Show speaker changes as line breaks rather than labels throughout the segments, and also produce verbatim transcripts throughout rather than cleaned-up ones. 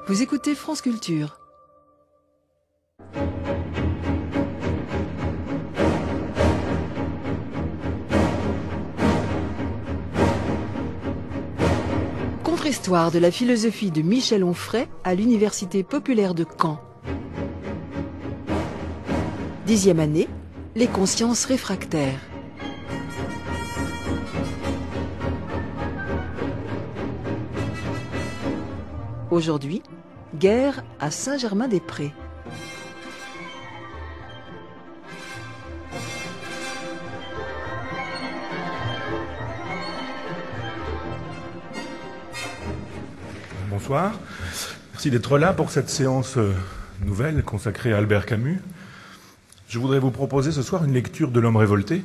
Vous écoutez France Culture. Contre-histoire de la philosophie de Michel Onfray à l'Université populaire de Caen. Dixième année, les consciences réfractaires. Aujourd'hui, guerre à Saint-Germain-des-Prés.
Bonsoir, merci d'être là pour cette séance nouvelle consacrée à Albert Camus. Je voudrais vous proposer ce soir une lecture de L'Homme révolté,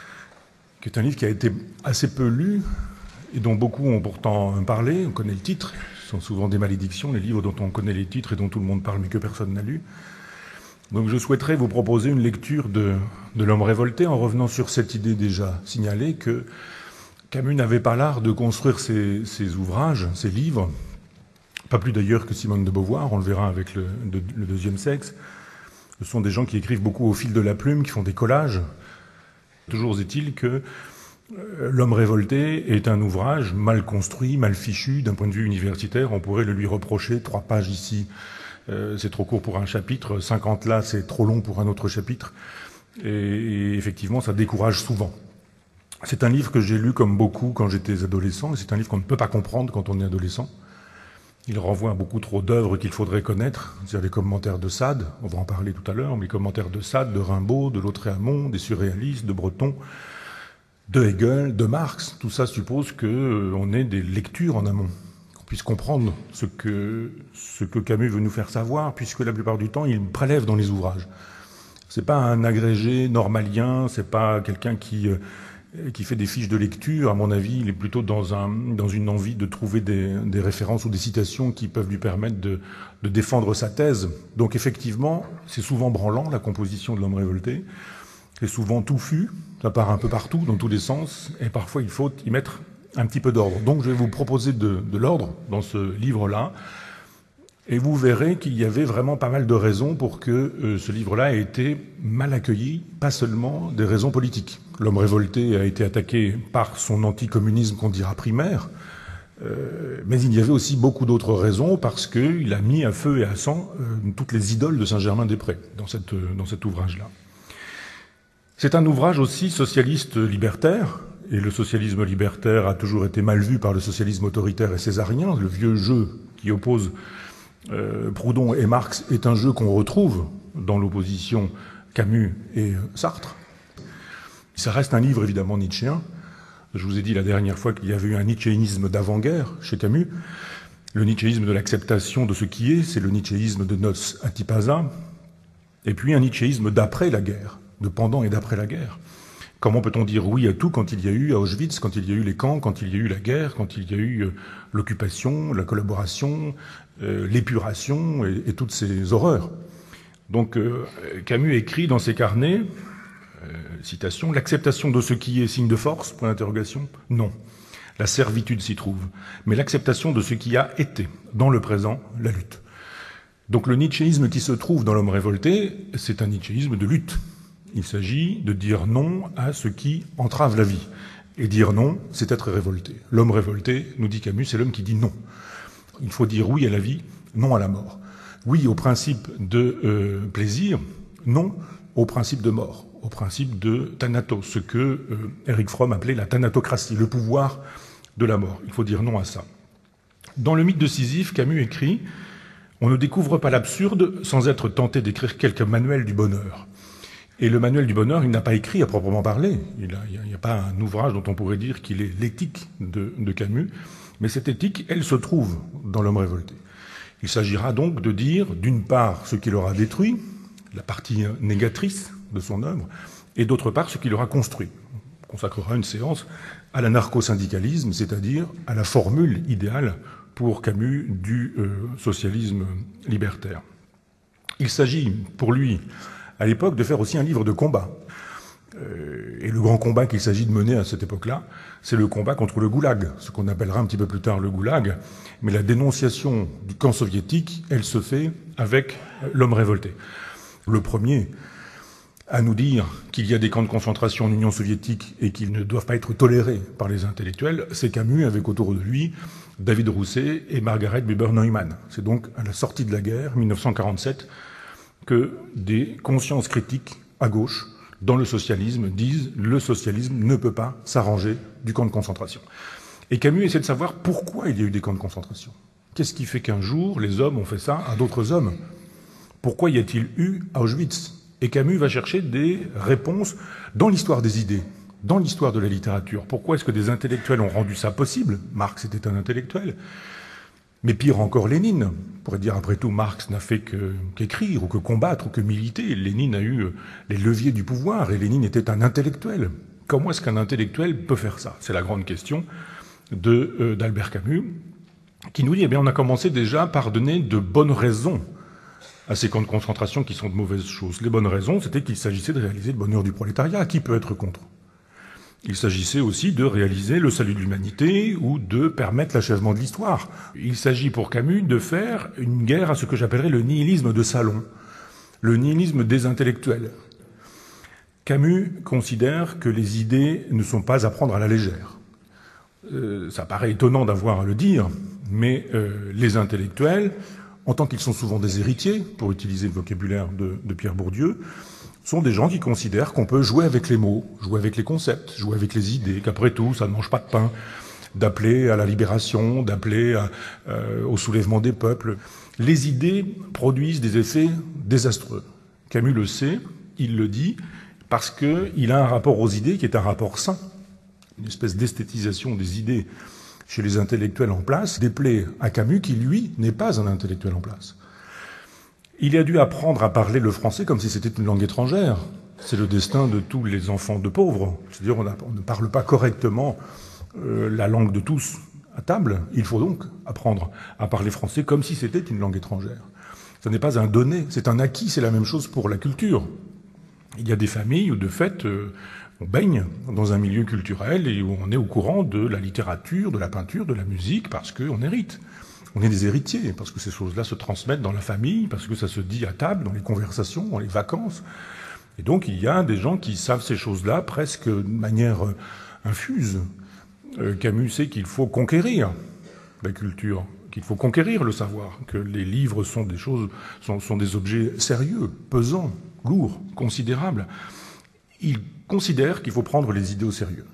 qui est un livre qui a été assez peu lu et dont beaucoup ont pourtant parlé. On connaît le titre, ce sont souvent des malédictions, les livres dont on connaît les titres et dont tout le monde parle mais que personne n'a lu. Donc je souhaiterais vous proposer une lecture de, de L'Homme révolté en revenant sur cette idée déjà signalée que Camus n'avait pas l'art de construire ses, ses ouvrages, ses livres, pas plus d'ailleurs que Simone de Beauvoir, on le verra avec le, de, le deuxième sexe. Ce sont des gens qui écrivent beaucoup au fil de la plume, qui font des collages. Toujours est-il que euh, L'Homme révolté est un ouvrage mal construit, mal fichu. D'un point de vue universitaire, on pourrait le lui reprocher. Trois pages ici, euh, c'est trop court pour un chapitre. cinquante là, c'est trop long pour un autre chapitre. Et, et effectivement, ça décourage souvent. C'est un livre que j'ai lu comme beaucoup quand j'étais adolescent. Et c'est un livre qu'on ne peut pas comprendre quand on est adolescent. Il renvoie à beaucoup trop d'œuvres qu'il faudrait connaître, c'est-à-dire les commentaires de Sade, on va en parler tout à l'heure, mais les commentaires de Sade, de Rimbaud, de Lautréamont, des surréalistes, de Breton, de Hegel, de Marx. Tout ça suppose qu'on ait des lectures en amont, qu'on puisse comprendre ce que, ce que Camus veut nous faire savoir, puisque la plupart du temps, il prélève dans les ouvrages. C'est pas un agrégé normalien, c'est pas quelqu'un qui... qui fait des fiches de lecture. À mon avis, il est plutôt dans, un, dans une envie de trouver des, des références ou des citations qui peuvent lui permettre de, de défendre sa thèse. Donc effectivement, c'est souvent branlant, la composition de L'Homme révolté. C'est souvent touffu, ça part un peu partout, dans tous les sens, et parfois il faut y mettre un petit peu d'ordre. Donc je vais vous proposer de, de l'ordre dans ce livre-là, et vous verrez qu'il y avait vraiment pas mal de raisons pour que euh, ce livre-là ait été mal accueilli, pas seulement des raisons politiques. L'Homme révolté a été attaqué par son anticommunisme qu'on dira primaire, euh, mais il y avait aussi beaucoup d'autres raisons parce qu'il a mis à feu et à sang euh, toutes les idoles de Saint-Germain-des-Prés dans, cette, euh, dans cet ouvrage-là. C'est un ouvrage aussi socialiste libertaire, et le socialisme libertaire a toujours été mal vu par le socialisme autoritaire et césarien. Le vieux jeu qui oppose Euh, Proudhon et Marx est un jeu qu'on retrouve dans l'opposition Camus et Sartre. Ça reste un livre évidemment nietzschéen. Je vous ai dit la dernière fois qu'il y avait eu un nietzschéisme d'avant-guerre chez Camus. Le nietzschéisme de l'acceptation de ce qui est, c'est le nietzschéisme de Nos Antipasa. Et puis un nietzschéisme d'après la guerre, de pendant et d'après la guerre. Comment peut-on dire oui à tout quand il y a eu Auschwitz, quand il y a eu les camps, quand il y a eu la guerre, quand il y a eu euh, l'occupation, la collaboration, euh, l'épuration et, et toutes ces horreurs. Donc euh, Camus écrit dans ses carnets, euh, citation, « L'acceptation de ce qui est signe de force, point d'interrogation, non. La servitude s'y trouve. Mais l'acceptation de ce qui a été, dans le présent, la lutte. » Donc le nietzschéisme qui se trouve dans L'Homme révolté, c'est un nietzschéisme de lutte. Il s'agit de dire non à ce qui entrave la vie. Et dire non, c'est être révolté. L'homme révolté, nous dit Camus, c'est l'homme qui dit non. Il faut dire oui à la vie, non à la mort. Oui au principe de euh, plaisir, non au principe de mort, au principe de thanatos, ce que euh, Erich Fromm appelait la thanatocratie, le pouvoir de la mort. Il faut dire non à ça. Dans le mythe de Sisyphe, Camus écrit « On ne découvre pas l'absurde sans être tenté d'écrire quelques manuels du bonheur ». Et le manuel du bonheur, il n'a pas écrit à proprement parler. Il n'y a, a pas un ouvrage dont on pourrait dire qu'il est l'éthique de, de Camus. Mais cette éthique, elle se trouve dans L'Homme révolté. Il s'agira donc de dire, d'une part, ce qu'il aura détruit, la partie négatrice de son œuvre, et d'autre part, ce qu'il aura construit. On consacrera une séance à l'anarcho-syndicalisme, c'est-à-dire à la formule idéale pour Camus du euh, socialisme libertaire. Il s'agit, pour lui, à l'époque, de faire aussi un livre de combat. Euh, et le grand combat qu'il s'agit de mener à cette époque-là, c'est le combat contre le goulag, ce qu'on appellera un petit peu plus tard le goulag. Mais la dénonciation du camp soviétique, elle se fait avec l'homme révolté. Le premier à nous dire qu'il y a des camps de concentration en Union soviétique et qu'ils ne doivent pas être tolérés par les intellectuels, c'est Camus, avec autour de lui David Rousset et Margaret Buber-Neumann. C'est donc à la sortie de la guerre, mille neuf cent quarante-sept, que des consciences critiques à gauche, dans le socialisme, disent « le socialisme ne peut pas s'arranger du camp de concentration ». Et Camus essaie de savoir pourquoi il y a eu des camps de concentration. Qu'est-ce qui fait qu'un jour, les hommes ont fait ça à d'autres hommes? Pourquoi y a-t-il eu Auschwitz? Et Camus va chercher des réponses dans l'histoire des idées, dans l'histoire de la littérature. Pourquoi est-ce que des intellectuels ont rendu ça possible? Marx était un intellectuel. Mais pire encore, Lénine. On pourrait dire, après tout, Marx n'a fait que, qu'écrire, ou que combattre, ou que militer. Lénine a eu les leviers du pouvoir, et Lénine était un intellectuel. Comment est-ce qu'un intellectuel peut faire ça? C'est la grande question de, euh, d'Albert Camus, qui nous dit, eh bien, on a commencé déjà par donner de bonnes raisons à ces camps de concentration qui sont de mauvaises choses. Les bonnes raisons, c'était qu'il s'agissait de réaliser le bonheur du prolétariat. Qui peut être contre? Il s'agissait aussi de réaliser le salut de l'humanité ou de permettre l'achèvement de l'histoire. Il s'agit pour Camus de faire une guerre à ce que j'appellerais le nihilisme de salon, le nihilisme des intellectuels. Camus considère que les idées ne sont pas à prendre à la légère. Euh, ça paraît étonnant d'avoir à le dire, mais euh, les intellectuels, en tant qu'ils sont souvent des héritiers, pour utiliser le vocabulaire de, de Pierre Bourdieu, sont des gens qui considèrent qu'on peut jouer avec les mots, jouer avec les concepts, jouer avec les idées, qu'après tout, ça ne mange pas de pain, d'appeler à la libération, d'appeler à, euh, au soulèvement des peuples. Les idées produisent des effets désastreux. Camus le sait, il le dit, parce qu'il a un rapport aux idées qui est un rapport sain, une espèce d'esthétisation des idées chez les intellectuels en place, déplaît à Camus qui, lui, n'est pas un intellectuel en place. Il a dû apprendre à parler le français comme si c'était une langue étrangère. C'est le destin de tous les enfants de pauvres. C'est-à-dire on, on ne parle pas correctement euh, la langue de tous à table. Il faut donc apprendre à parler français comme si c'était une langue étrangère. Ce n'est pas un donné, c'est un acquis. C'est la même chose pour la culture. Il y a des familles où, de fait, euh, on baigne dans un milieu culturel et où on est au courant de la littérature, de la peinture, de la musique, parce qu'on hérite. On est des héritiers, parce que ces choses-là se transmettent dans la famille, parce que ça se dit à table, dans les conversations, dans les vacances. Et donc, il y a des gens qui savent ces choses-là presque de manière infuse. Euh, Camus sait qu'il faut conquérir la culture, qu'il faut conquérir le savoir, que les livres sont des choses, sont, sont des objets sérieux, pesants, lourds, considérables. Il considère qu'il faut prendre les idées au sérieux.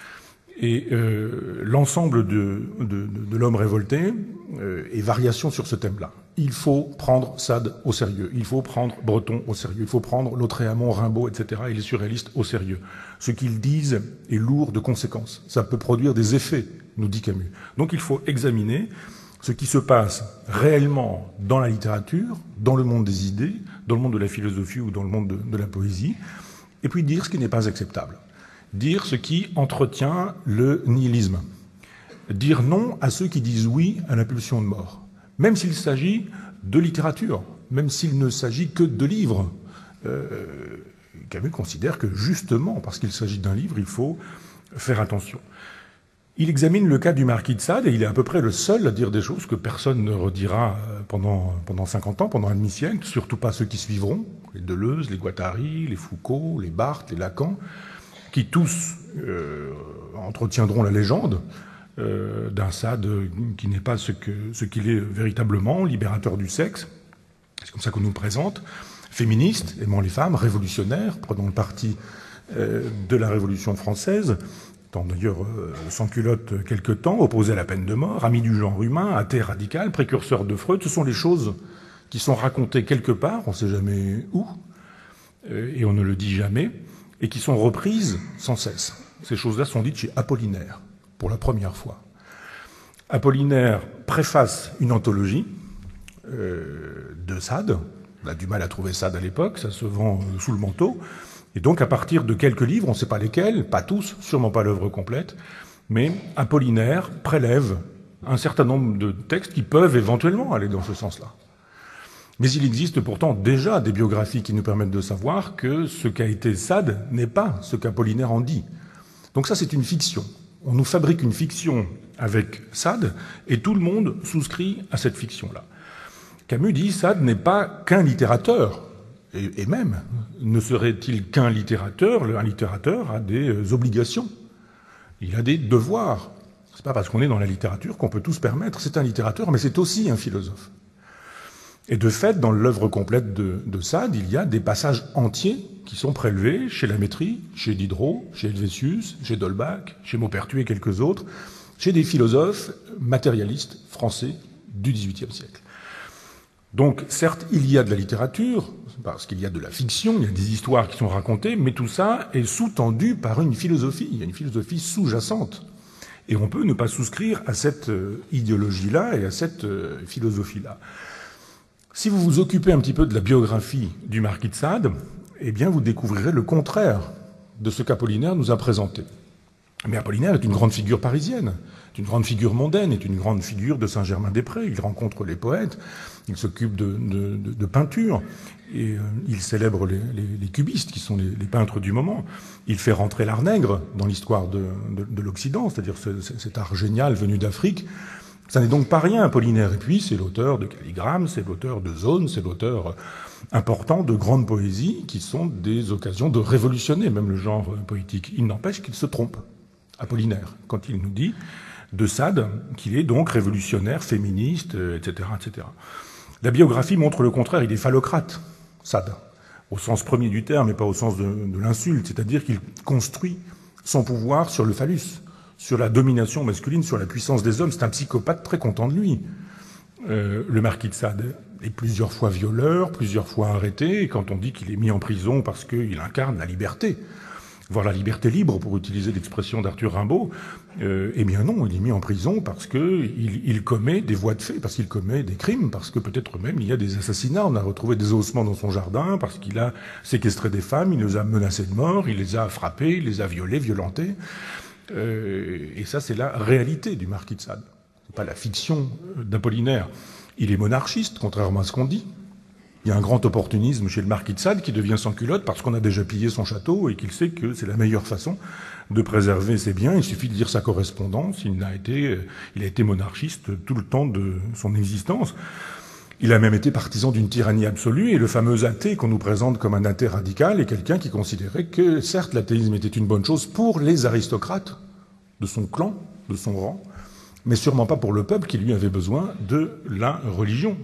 Et euh, l'ensemble de, de, de, de l'homme révolté euh, est variation sur ce thème-là. Il faut prendre Sade au sérieux, il faut prendre Breton au sérieux, il faut prendre Lautréamont, Rimbaud, et cetera, et les surréalistes au sérieux. Ce qu'ils disent est lourd de conséquences. Ça peut produire des effets, nous dit Camus. Donc il faut examiner ce qui se passe réellement dans la littérature, dans le monde des idées, dans le monde de la philosophie ou dans le monde de, de la poésie, et puis dire ce qui n'est pas acceptable. Dire ce qui entretient le nihilisme. Dire non à ceux qui disent oui à la pulsion de mort. Même s'il s'agit de littérature, même s'il ne s'agit que de livres. Euh, Camus considère que justement, parce qu'il s'agit d'un livre, il faut faire attention. Il examine le cas du marquis de Sade, et il est à peu près le seul à dire des choses que personne ne redira pendant, pendant cinquante ans, pendant un demi-siècle, surtout pas ceux qui suivront, les Deleuze, les Guattari, les Foucault, les Barthes, les Lacan, qui tous euh, entretiendront la légende euh, d'un Sade qui n'est pas ce, que, ce qu'il est véritablement, libérateur du sexe, c'est comme ça qu'on nous le présente, féministe, aimant les femmes, révolutionnaire, prenant le parti euh, de la Révolution française, étant d'ailleurs euh, sans culotte quelque temps, opposé à la peine de mort, ami du genre humain, athée radical, précurseur de Freud. Ce sont les choses qui sont racontées quelque part, on ne sait jamais où, euh, et on ne le dit jamais, et qui sont reprises sans cesse. Ces choses-là sont dites chez Apollinaire, pour la première fois. Apollinaire préface une anthologie euh, de Sade. On a du mal à trouver Sade à l'époque, ça se vend euh, sous le manteau. Et donc, à partir de quelques livres, on ne sait pas lesquels, pas tous, sûrement pas l'œuvre complète, mais Apollinaire prélève un certain nombre de textes qui peuvent éventuellement aller dans ce sens-là. Mais il existe pourtant déjà des biographies qui nous permettent de savoir que ce qu'a été Sade n'est pas ce qu'Apollinaire en dit. Donc ça, c'est une fiction. On nous fabrique une fiction avec Sade, et tout le monde souscrit à cette fiction-là. Camus dit « Sade n'est pas qu'un littérateur ». Et même, ne serait-il qu'un littérateur? Un littérateur a des obligations. Il a des devoirs. C'est pas parce qu'on est dans la littérature qu'on peut tout se permettre. C'est un littérateur, mais c'est aussi un philosophe. Et de fait, dans l'œuvre complète de, de Sade, il y a des passages entiers qui sont prélevés chez Lamétrie, chez Diderot, chez Helvétius, chez D'Holbach, chez Maupertuis et quelques autres, chez des philosophes matérialistes français du dix-huitième siècle. Donc, certes, il y a de la littérature, parce qu'il y a de la fiction, il y a des histoires qui sont racontées, mais tout ça est sous-tendu par une philosophie. Il y a une philosophie sous-jacente. Et on peut ne pas souscrire à cette idéologie-là et à cette philosophie-là. Si vous vous occupez un petit peu de la biographie du marquis de Sade, eh bien, vous découvrirez le contraire de ce qu'Apollinaire nous a présenté. Mais Apollinaire est une grande figure parisienne, est une grande figure mondaine, est une grande figure de Saint-Germain-des-Prés. Il rencontre les poètes, il s'occupe de, de, de, de peinture, et euh, il célèbre les, les, les cubistes, qui sont les, les peintres du moment. Il fait rentrer l'art nègre dans l'histoire de, de, de l'Occident, c'est-à-dire ce, cet art génial venu d'Afrique. Ça n'est donc pas rien, Apollinaire. Et puis, c'est l'auteur de calligrammes, c'est l'auteur de zones, c'est l'auteur important de grandes poésies qui sont des occasions de révolutionner même le genre poétique. Il n'empêche qu'il se trompe, Apollinaire, quand il nous dit de Sade qu'il est donc révolutionnaire, féministe, et cetera, et cetera. La biographie montre le contraire. Il est phallocrate, Sade, au sens premier du terme et pas au sens de, de l'insulte, c'est-à-dire qu'il construit son pouvoir sur le phallus, sur la domination masculine, sur la puissance des hommes. C'est un psychopathe très content de lui. Euh, le marquis de Sade est plusieurs fois violeur, plusieurs fois arrêté, et quand on dit qu'il est mis en prison parce qu'il incarne la liberté, voire la liberté libre, pour utiliser l'expression d'Arthur Rimbaud, euh, eh bien non, il est mis en prison parce qu'il il commet des voies de fait, parce qu'il commet des crimes, parce que peut-être même il y a des assassinats, on a retrouvé des ossements dans son jardin, parce qu'il a séquestré des femmes, il les a menacées de mort, il les a frappées, il les a violées, violentées. Euh, et ça, c'est la réalité du marquis de Sade. C'est pas la fiction d'Apollinaire. Il est monarchiste, contrairement à ce qu'on dit. Il y a un grand opportunisme chez le marquis de Sade qui devient sans culotte parce qu'on a déjà pillé son château et qu'il sait que c'est la meilleure façon de préserver ses biens. Il suffit de lire sa correspondance. Il a été, il a été monarchiste tout le temps de son existence. Il a même été partisan d'une tyrannie absolue, et le fameux athée qu'on nous présente comme un athée radical est quelqu'un qui considérait que, certes, l'athéisme était une bonne chose pour les aristocrates de son clan, de son rang, mais sûrement pas pour le peuple qui, lui, avait besoin de la religion.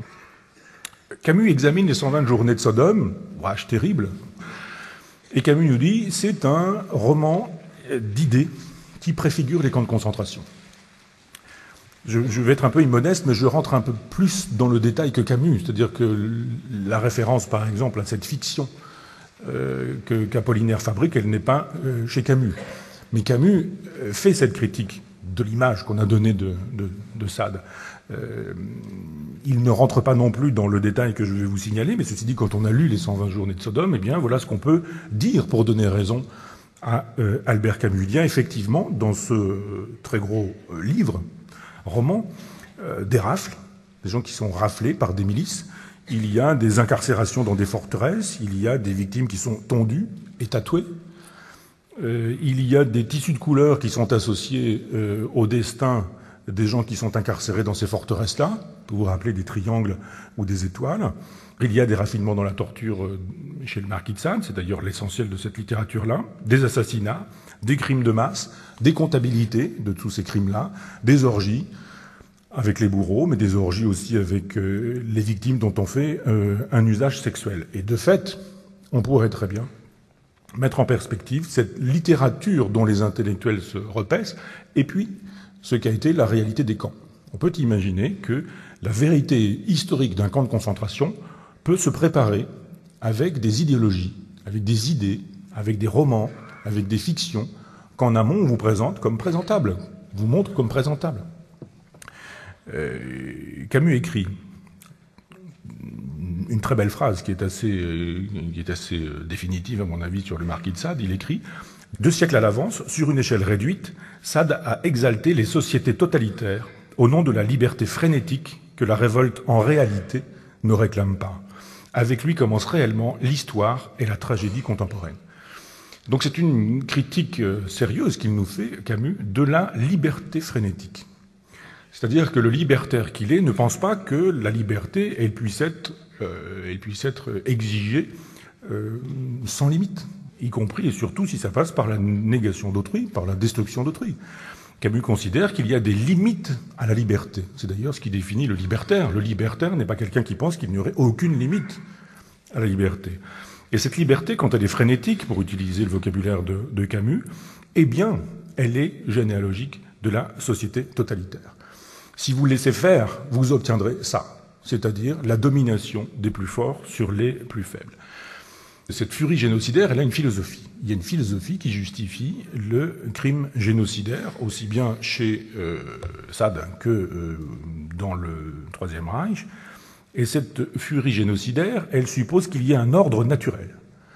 Camus examine les cent vingt journées de Sodome, ouach, terrible, et Camus nous dit c'est un roman d'idées qui préfigure les camps de concentration. Je, je vais être un peu immodeste, mais je rentre un peu plus dans le détail que Camus, c'est-à-dire que la référence, par exemple, à cette fiction euh, que, qu'Apollinaire fabrique, elle n'est pas euh, chez Camus. Mais Camus fait cette critique de l'image qu'on a donnée de, de, de Sade. Euh, il ne rentre pas non plus dans le détail que je vais vous signaler, mais ceci dit, quand on a lu les cent vingt journées de Sodome, eh bien, voilà ce qu'on peut dire pour donner raison à euh, Albert Camus. Il y a effectivement, dans ce très gros euh, livre, roman, euh, des rafles, des gens qui sont raflés par des milices. Il y a des incarcérations dans des forteresses, il y a des victimes qui sont tondues et tatouées. Euh, il y a des tissus de couleurs qui sont associés euh, au destin des gens qui sont incarcérés dans ces forteresses-là, pour vous rappeler des triangles ou des étoiles. Il y a des raffinements dans la torture euh, chez le marquis de Sade, c'est d'ailleurs l'essentiel de cette littérature-là, des assassinats, des crimes de masse, des comptabilités de tous ces crimes-là, des orgies avec les bourreaux, mais des orgies aussi avec euh, les victimes dont on fait euh, un usage sexuel. Et de fait, on pourrait très bien mettre en perspective cette littérature dont les intellectuels se repaissent, et puis ce qu'a été la réalité des camps. On peut imaginer que la vérité historique d'un camp de concentration peut se préparer avec des idéologies, avec des idées, avec des romans, avec des fictions, qu'en amont on vous présente comme présentables, vous montre comme présentables. Euh, Camus écrit une très belle phrase qui est assez, euh, qui est assez euh, définitive à mon avis sur le marquis de Sade. Il écrit « Deux siècles à l'avance, sur une échelle réduite, Sade a exalté les sociétés totalitaires au nom de la liberté frénétique que la révolte en réalité ne réclame pas. Avec lui commence réellement l'histoire et la tragédie contemporaine. Donc c'est une critique sérieuse qu'il nous fait, Camus, de la liberté frénétique. C'est-à-dire que le libertaire qu'il est ne pense pas que la liberté, elle puisse être, euh, elle puisse être exigée euh, sans limite, y compris et surtout si ça passe par la négation d'autrui, par la destruction d'autrui. Camus considère qu'il y a des limites à la liberté. C'est d'ailleurs ce qui définit le libertaire. Le libertaire n'est pas quelqu'un qui pense qu'il n'y aurait aucune limite à la liberté. Et cette liberté, quand elle est frénétique, pour utiliser le vocabulaire de, de Camus, eh bien, elle est généalogique de la société totalitaire. Si vous laissez faire, vous obtiendrez ça, c'est-à-dire la domination des plus forts sur les plus faibles. Cette furie génocidaire, elle a une philosophie. Il y a une philosophie qui justifie le crime génocidaire, aussi bien chez euh, Sade que euh, dans le Troisième Reich. Et cette furie génocidaire, elle suppose qu'il y ait un ordre naturel.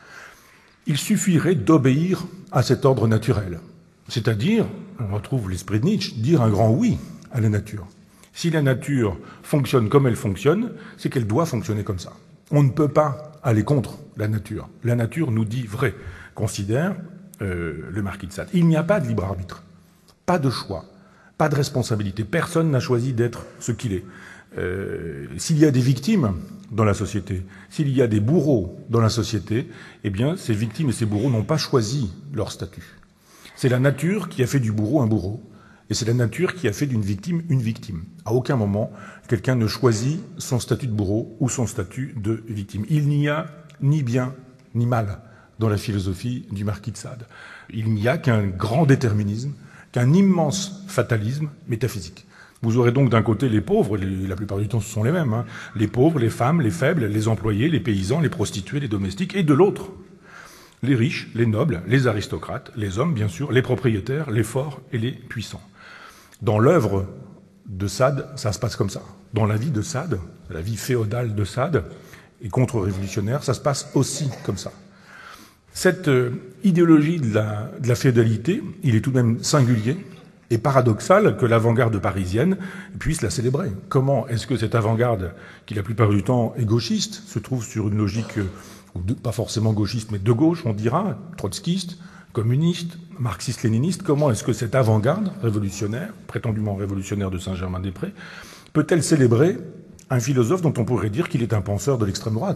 Il suffirait d'obéir à cet ordre naturel. C'est-à-dire, on retrouve l'esprit de Nietzsche, dire un grand oui à la nature. Si la nature fonctionne comme elle fonctionne, c'est qu'elle doit fonctionner comme ça. On ne peut pas aller contre la nature. La nature nous dit vrai, considère euh, le marquis de Sade. Il n'y a pas de libre arbitre, pas de choix, pas de responsabilité. Personne n'a choisi d'être ce qu'il est. Euh, s'il y a des victimes dans la société, s'il y a des bourreaux dans la société, eh bien, ces victimes et ces bourreaux n'ont pas choisi leur statut. C'est la nature qui a fait du bourreau un bourreau, et c'est la nature qui a fait d'une victime une victime. À aucun moment, quelqu'un ne choisit son statut de bourreau ou son statut de victime. Il n'y a ni bien ni mal dans la philosophie du marquis de Sade. Il n'y a qu'un grand déterminisme, qu'un immense fatalisme métaphysique. Vous aurez donc d'un côté les pauvres, les, la plupart du temps ce sont les mêmes, hein, les pauvres, les femmes, les faibles, les employés, les paysans, les prostituées, les domestiques, et de l'autre, les riches, les nobles, les aristocrates, les hommes bien sûr, les propriétaires, les forts et les puissants. Dans l'œuvre de Sade, ça se passe comme ça. Dans la vie de Sade, la vie féodale de Sade et contre-révolutionnaire, ça se passe aussi comme ça. Cette euh, idéologie de la, de la féodalité, il est tout de même singulier et paradoxal que l'avant-garde parisienne puisse la célébrer. Comment est-ce que cette avant-garde, qui la plupart du temps est gauchiste, se trouve sur une logique, ou de, pas forcément gauchiste, mais de gauche, on dira, trotskiste, communiste, marxiste-léniniste, comment est-ce que cette avant-garde révolutionnaire, prétendument révolutionnaire de Saint-Germain-des-Prés, peut-elle célébrer un philosophe dont on pourrait dire qu'il est un penseur de l'extrême droite ?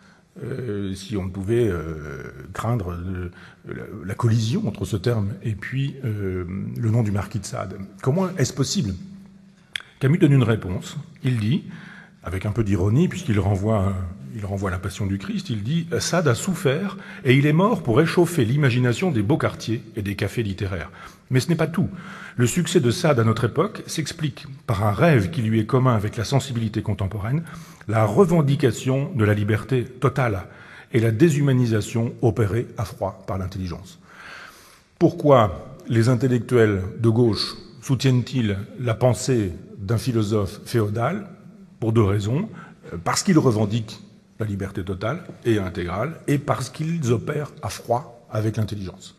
Euh, si on pouvait euh, craindre euh, la, la collision entre ce terme et puis euh, le nom du marquis de Sade. Comment est-ce possible ? Camus donne une réponse. Il dit, avec un peu d'ironie, puisqu'il renvoie, il renvoie à la Passion du Christ, il dit « Sade a souffert et il est mort pour réchauffer l'imagination des beaux quartiers et des cafés littéraires. » Mais ce n'est pas tout. Le succès de Sade à notre époque s'explique par un rêve qui lui est commun avec la sensibilité contemporaine, la revendication de la liberté totale et la déshumanisation opérée à froid par l'intelligence. Pourquoi les intellectuels de gauche soutiennent-ils la pensée d'un philosophe féodal ? Pour deux raisons. Parce qu'ils revendiquent la liberté totale et intégrale, et parce qu'ils opèrent à froid avec l'intelligence.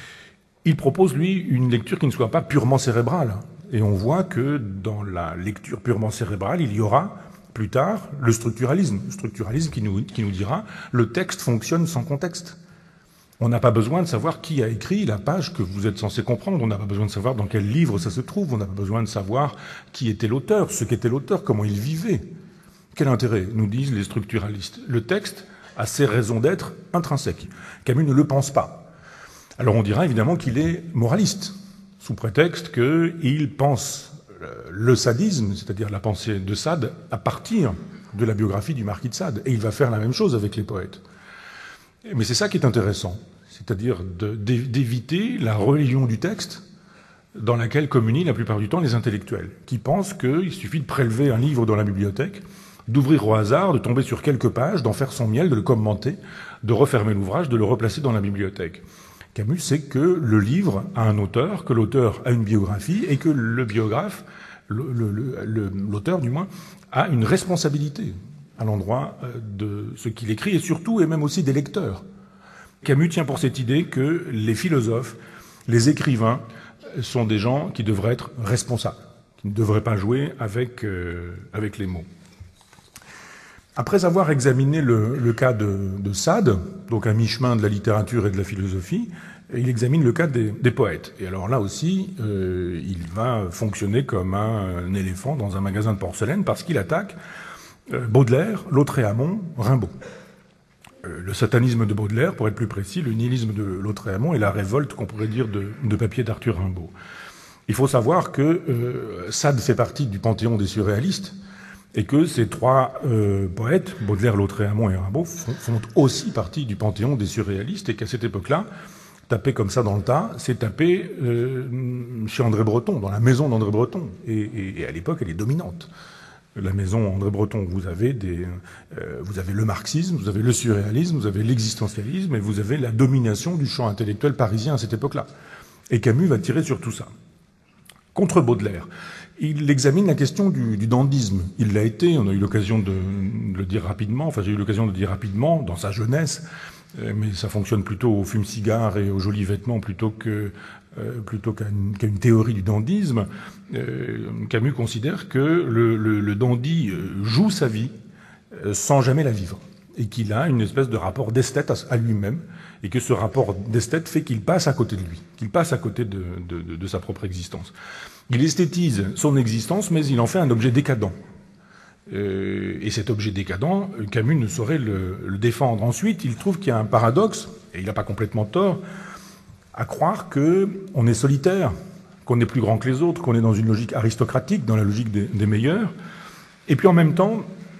Il propose, lui, une lecture qui ne soit pas purement cérébrale. Et on voit que dans la lecture purement cérébrale, il y aura plus tard le structuralisme. Le structuralisme qui nous, qui nous dira le texte fonctionne sans contexte. On n'a pas besoin de savoir qui a écrit la page que vous êtes censé comprendre. On n'a pas besoin de savoir dans quel livre ça se trouve. On n'a pas besoin de savoir qui était l'auteur, ce qu'était l'auteur, comment il vivait. Quel intérêt, nous disent les structuralistes. Le texte a ses raisons d'être intrinsèques. Camus ne le pense pas. Alors on dira évidemment qu'il est moraliste, sous prétexte qu'il pense le sadisme, c'est-à-dire la pensée de Sade, à partir de la biographie du marquis de Sade. Et il va faire la même chose avec les poètes. Mais c'est ça qui est intéressant, c'est-à-dire de, d'éviter la religion du texte dans laquelle communient la plupart du temps les intellectuels, qui pensent qu'il suffit de prélever un livre dans la bibliothèque, d'ouvrir au hasard, de tomber sur quelques pages, d'en faire son miel, de le commenter, de refermer l'ouvrage, de le replacer dans la bibliothèque. Camus sait que le livre a un auteur, que l'auteur a une biographie et que le biographe, le, le, le, l'auteur du moins, a une responsabilité à l'endroit de ce qu'il écrit et surtout et même aussi des lecteurs. Camus tient pour cette idée que les philosophes, les écrivains sont des gens qui devraient être responsables, qui ne devraient pas jouer avec, euh, avec les mots. Après avoir examiné le, le cas de, de Sade, donc un mi-chemin de la littérature et de la philosophie, il examine le cas des, des poètes. Et alors là aussi, euh, il va fonctionner comme un, un éléphant dans un magasin de porcelaine parce qu'il attaque euh, Baudelaire, Lautréamont, Rimbaud. Euh, le satanisme de Baudelaire, pour être plus précis, le nihilisme de Lautréamont et la révolte, qu'on pourrait dire, de, de papier d'Arthur Rimbaud. Il faut savoir que euh, Sade fait partie du panthéon des surréalistes, et que ces trois euh, poètes, Baudelaire, Lautréamont et Rimbaud, font, font aussi partie du panthéon des surréalistes, et qu'à cette époque-là, taper comme ça dans le tas, c'est taper euh, chez André Breton, dans la maison d'André Breton. Et, et, et à l'époque, elle est dominante. La maison André Breton, vous avez, des, euh, vous avez le marxisme, vous avez le surréalisme, vous avez l'existentialisme, et vous avez la domination du champ intellectuel parisien à cette époque-là. Et Camus va tirer sur tout ça. Contre Baudelaire, il examine la question du, du dandysme. Il l'a été, on a eu l'occasion de, de le dire rapidement, enfin j'ai eu l'occasion de le dire rapidement, dans sa jeunesse, euh, mais ça fonctionne plutôt au fume-cigare et aux jolis vêtements plutôt que euh, plutôt qu'à une, qu'à une théorie du dandysme. Euh, Camus considère que le, le, le dandy joue sa vie euh, sans jamais la vivre, et qu'il a une espèce de rapport d'esthète à, à lui-même, et que ce rapport d'esthète fait qu'il passe à côté de lui, qu'il passe à côté de, de, de, de sa propre existence. Il esthétise son existence, mais il en fait un objet décadent. Euh, et cet objet décadent, Camus ne saurait le, le défendre. Ensuite, il trouve qu'il y a un paradoxe, et il n'a pas complètement tort, à croire qu'on est solitaire, qu'on est plus grand que les autres, qu'on est dans une logique aristocratique, dans la logique des, des meilleurs, et puis en même temps,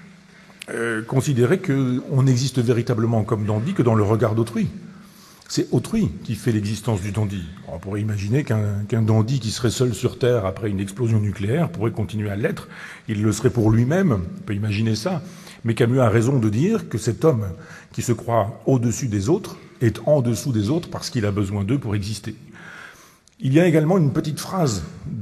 euh, considérer qu'on n'existe véritablement comme dandy que dans le regard d'autrui. C'est autrui qui fait l'existence du dandy. On pourrait imaginer qu'un qu'un dandy qui serait seul sur Terre après une explosion nucléaire pourrait continuer à l'être. Il le serait pour lui-même, on peut imaginer ça. Mais Camus a raison de dire que cet homme qui se croit au-dessus des autres est en dessous des autres parce qu'il a besoin d'eux pour exister. Il y a également une petite phrase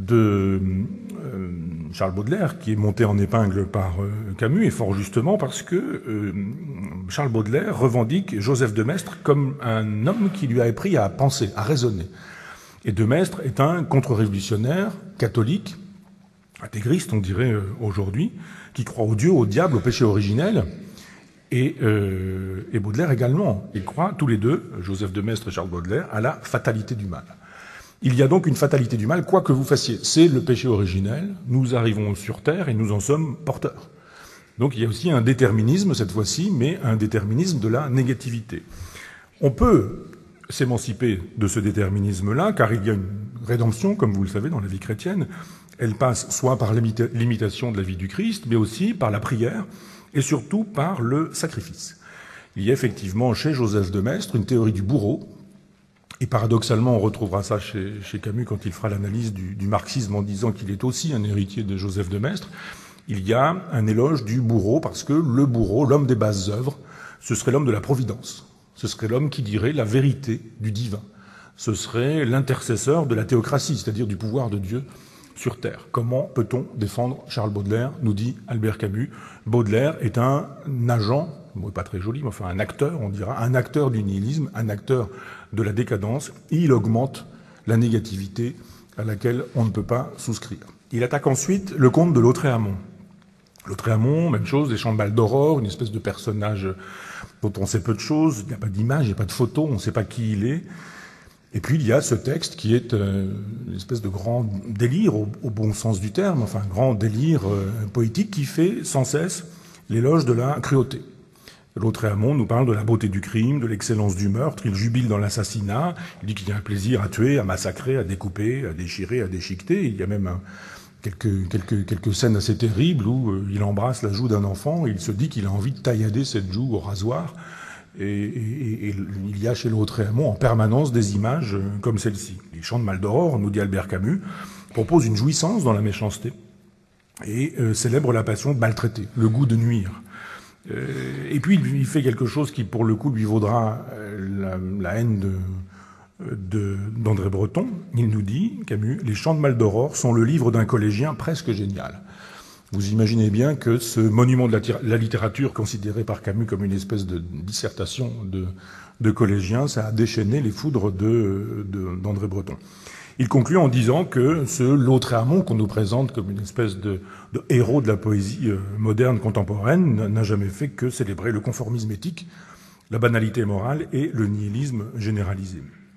de euh, Charles Baudelaire qui est montée en épingle par euh, Camus, et fort justement parce que euh, Charles Baudelaire revendique Joseph de Maistre comme un homme qui lui a appris à penser, à raisonner. Et de Maistre est un contre-révolutionnaire catholique, intégriste on dirait euh, aujourd'hui, qui croit au Dieu, au diable, au péché originel, et, euh, et Baudelaire également. Ils croient tous les deux, Joseph de Maistre et Charles Baudelaire, à la fatalité du mal. Il y a donc une fatalité du mal, quoi que vous fassiez. C'est le péché originel, nous arrivons sur Terre et nous en sommes porteurs. Donc il y a aussi un déterminisme, cette fois-ci, mais un déterminisme de la négativité. On peut s'émanciper de ce déterminisme-là, car il y a une rédemption, comme vous le savez, dans la vie chrétienne. Elle passe soit par l'imitation de la vie du Christ, mais aussi par la prière, et surtout par le sacrifice. Il y a effectivement chez Joseph de Maistre une théorie du bourreau, et paradoxalement, on retrouvera ça chez, chez Camus quand il fera l'analyse du, du marxisme en disant qu'il est aussi un héritier de Joseph de Maistre. Il y a un éloge du bourreau parce que le bourreau, l'homme des basses œuvres, ce serait l'homme de la providence. Ce serait l'homme qui dirait la vérité du divin. Ce serait l'intercesseur de la théocratie, c'est-à-dire du pouvoir de Dieu sur Terre. Comment peut-on défendre Charles Baudelaire, nous dit Albert Camus. Baudelaire est un agent, bon, pas très joli, mais enfin un acteur, on dira, un acteur du nihilisme, un acteur de la décadence, et il augmente la négativité à laquelle on ne peut pas souscrire. Il attaque ensuite le conte de Lautréamont. Lautréamont, même chose, des chambales d'aurore, une espèce de personnage dont on sait peu de choses, il n'y a pas d'image, il n'y a pas de photo, on ne sait pas qui il est. Et puis il y a ce texte qui est euh, une espèce de grand délire, au, au bon sens du terme, enfin un grand délire euh, poétique qui fait sans cesse l'éloge de la cruauté. Lautréamont nous parle de la beauté du crime, de l'excellence du meurtre, il jubile dans l'assassinat, il dit qu'il y a un plaisir à tuer, à massacrer, à découper, à déchirer, à déchiqueter. Il y a même un, quelques, quelques, quelques scènes assez terribles où euh, il embrasse la joue d'un enfant et il se dit qu'il a envie de taillader cette joue au rasoir. Et, et, et il y a chez Lautréamont en permanence des images comme celle-ci. Les chants de Maldoror, nous dit Albert Camus, proposent une jouissance dans la méchanceté et euh, célèbre la passion de maltraiter, le goût de nuire. Euh, et puis il fait quelque chose qui, pour le coup, lui vaudra euh, la, la haine de, de, d'André Breton. Il nous dit, Camus, « Les chants de Maldoror sont le livre d'un collégien presque génial ». Vous imaginez bien que ce monument de la, la littérature, considéré par Camus comme une espèce de dissertation de, de collégien, ça a déchaîné les foudres de, de, d'André Breton. Il conclut en disant que ce Lautréamont, qu'on nous présente comme une espèce de, de héros de la poésie moderne contemporaine, n'a jamais fait que célébrer le conformisme éthique, la banalité morale et le nihilisme généralisé.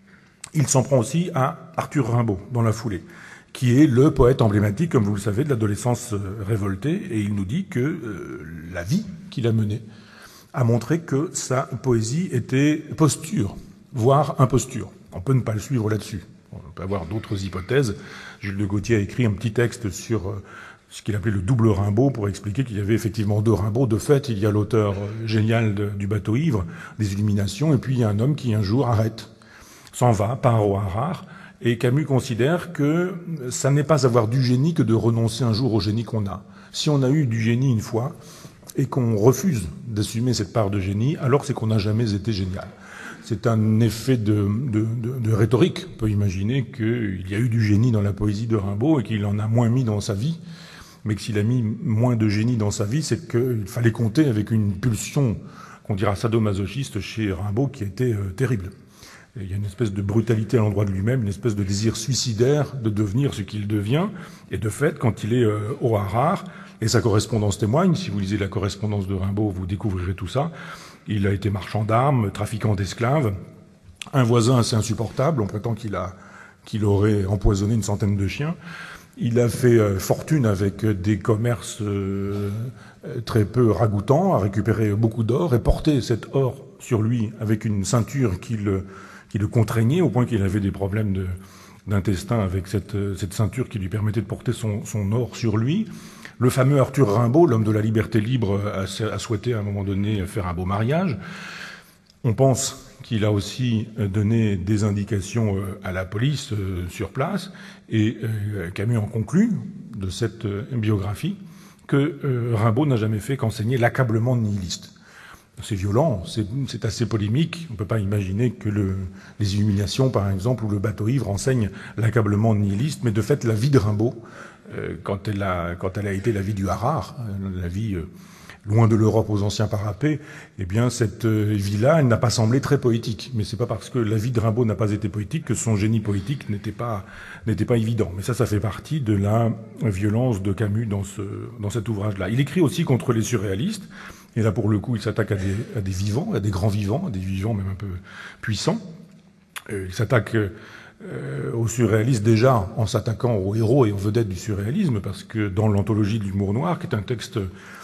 Il s'en prend aussi à Arthur Rimbaud, dans la foulée, qui est le poète emblématique, comme vous le savez, de l'adolescence révoltée, et il nous dit que euh, la vie qu'il a menée a montré que sa poésie était posture, voire imposture. On peut ne pas le suivre là-dessus. On peut avoir d'autres hypothèses. Jules de Gaultier a écrit un petit texte sur euh, ce qu'il appelait le double Rimbaud pour expliquer qu'il y avait effectivement deux Rimbaud. De fait, il y a l'auteur euh, génial de, du bateau ivre, des Illuminations, et puis il y a un homme qui un jour arrête, s'en va, part au rare. Et Camus considère que ça n'est pas avoir du génie que de renoncer un jour au génie qu'on a. Si on a eu du génie une fois et qu'on refuse d'assumer cette part de génie, alors c'est qu'on n'a jamais été génial. C'est un effet de, de, de, de rhétorique. On peut imaginer qu'il y a eu du génie dans la poésie de Rimbaud et qu'il en a moins mis dans sa vie, mais que s'il a mis moins de génie dans sa vie, c'est qu'il fallait compter avec une pulsion, qu'on dira sadomasochiste chez Rimbaud, qui était euh, terrible. Et il y a une espèce de brutalité à l'endroit de lui-même, une espèce de désir suicidaire de devenir ce qu'il devient. Et de fait, quand il est euh, au Harare, et sa correspondance témoigne, si vous lisez la correspondance de Rimbaud, vous découvrirez tout ça, il a été marchand d'armes, trafiquant d'esclaves, un voisin assez insupportable, on prétend qu'il a, qu'il aurait empoisonné une centaine de chiens. Il a fait euh, fortune avec des commerces euh, très peu ragoûtants, a récupéré beaucoup d'or et porté cet or sur lui avec une ceinture qui le, qui le contraignait au point qu'il avait des problèmes de, d'intestin avec cette, cette ceinture qui lui permettait de porter son, son or sur lui. Le fameux Arthur Rimbaud, l'homme de la liberté libre, a, a souhaité à un moment donné faire un beau mariage. On pense qu'il a aussi donné des indications à la police sur place, et Camus en conclut de cette biographie que Rimbaud n'a jamais fait qu'enseigner l'accablement nihiliste. C'est violent, c'est assez polémique. On ne peut pas imaginer que le, les Illuminations, par exemple, ou le bateau ivre enseignent l'accablement nihiliste, mais de fait, la vie de Rimbaud, euh, quand, elle a, quand elle a été la vie du Harare, la vie euh, loin de l'Europe aux anciens parapets, eh bien, cette euh, vie-là, elle n'a pas semblé très poétique. Mais c'est pas parce que la vie de Rimbaud n'a pas été poétique que son génie poétique n'était pas, n'était pas évident. Mais ça, ça fait partie de la violence de Camus dans, ce, dans cet ouvrage-là. Il écrit aussi contre les surréalistes. Et là, pour le coup, il s'attaque à des, à des vivants, à des grands vivants, à des vivants même un peu puissants. Euh, il s'attaque euh, aux surréalistes déjà en s'attaquant aux héros et aux vedettes du surréalisme, parce que dans l'anthologie de l'humour noir, qui est un texte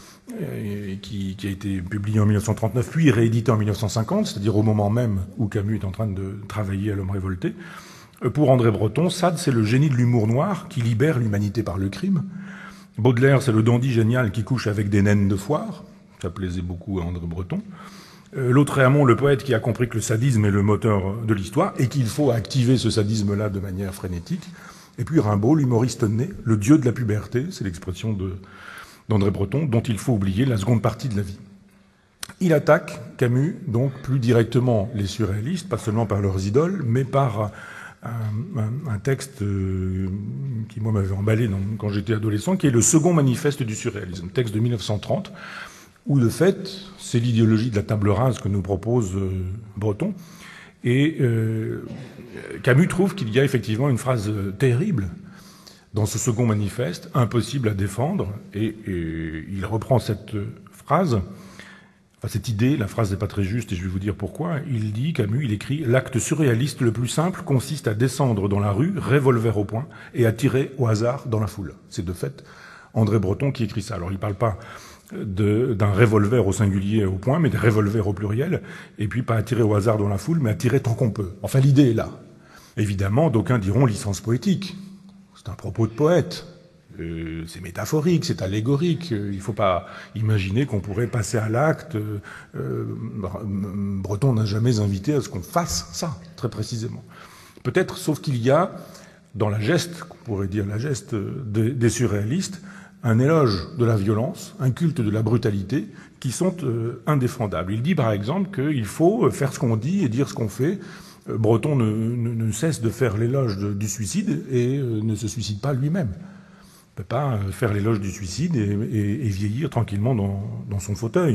euh, qui, qui a été publié en mille neuf cent trente-neuf, puis réédité en mille neuf cent cinquante, c'est-à-dire au moment même où Camus est en train de travailler à L'Homme révolté, euh, pour André Breton, Sade, c'est le génie de l'humour noir qui libère l'humanité par le crime. Baudelaire, c'est le dandy génial qui couche avec des naines de foire. Ça plaisait beaucoup à André Breton. Euh, Lautréamont, le poète qui a compris que le sadisme est le moteur de l'histoire et qu'il faut activer ce sadisme-là de manière frénétique. Et puis Rimbaud, l'humoriste né, le dieu de la puberté, c'est l'expression de, d'André Breton, dont il faut oublier la seconde partie de la vie. Il attaque, Camus, donc plus directement les surréalistes, pas seulement par leurs idoles, mais par un, un, un texte euh, qui, moi, m'avait emballé dans, quand j'étais adolescent, qui est le second manifeste du surréalisme, texte de mille neuf cent trente, où, de fait, c'est l'idéologie de la table rase que nous propose euh, Breton. Et euh, Camus trouve qu'il y a effectivement une phrase terrible dans ce second manifeste, impossible à défendre, et, et il reprend cette phrase, enfin cette idée, la phrase n'est pas très juste, et je vais vous dire pourquoi. Il dit, Camus, il écrit « L'acte surréaliste le plus simple consiste à descendre dans la rue, revolver au poing, et à tirer au hasard dans la foule. » C'est de fait André Breton qui écrit ça. Alors il ne parle pas d'un revolver au singulier au point, mais des revolvers au pluriel, et puis pas à tirer au hasard dans la foule, mais à tirer tant qu'on peut. Enfin, l'idée est là. Évidemment, d'aucuns diront licence poétique. C'est un propos de poète. Euh, c'est métaphorique, c'est allégorique. Il ne faut pas imaginer qu'on pourrait passer à l'acte. Euh, Breton n'a jamais invité à ce qu'on fasse ça, très précisément. Peut-être, sauf qu'il y a, dans la geste, qu'on pourrait dire la geste des, des surréalistes, un éloge de la violence, un culte de la brutalité, qui sont euh, indéfendables. Il dit par exemple qu'il faut faire ce qu'on dit et dire ce qu'on fait. Euh, Breton ne, ne, ne cesse de faire l'éloge du suicide et euh, ne se suicide pas lui-même. Il ne peut pas faire l'éloge du suicide et, et, et vieillir tranquillement dans, dans son fauteuil.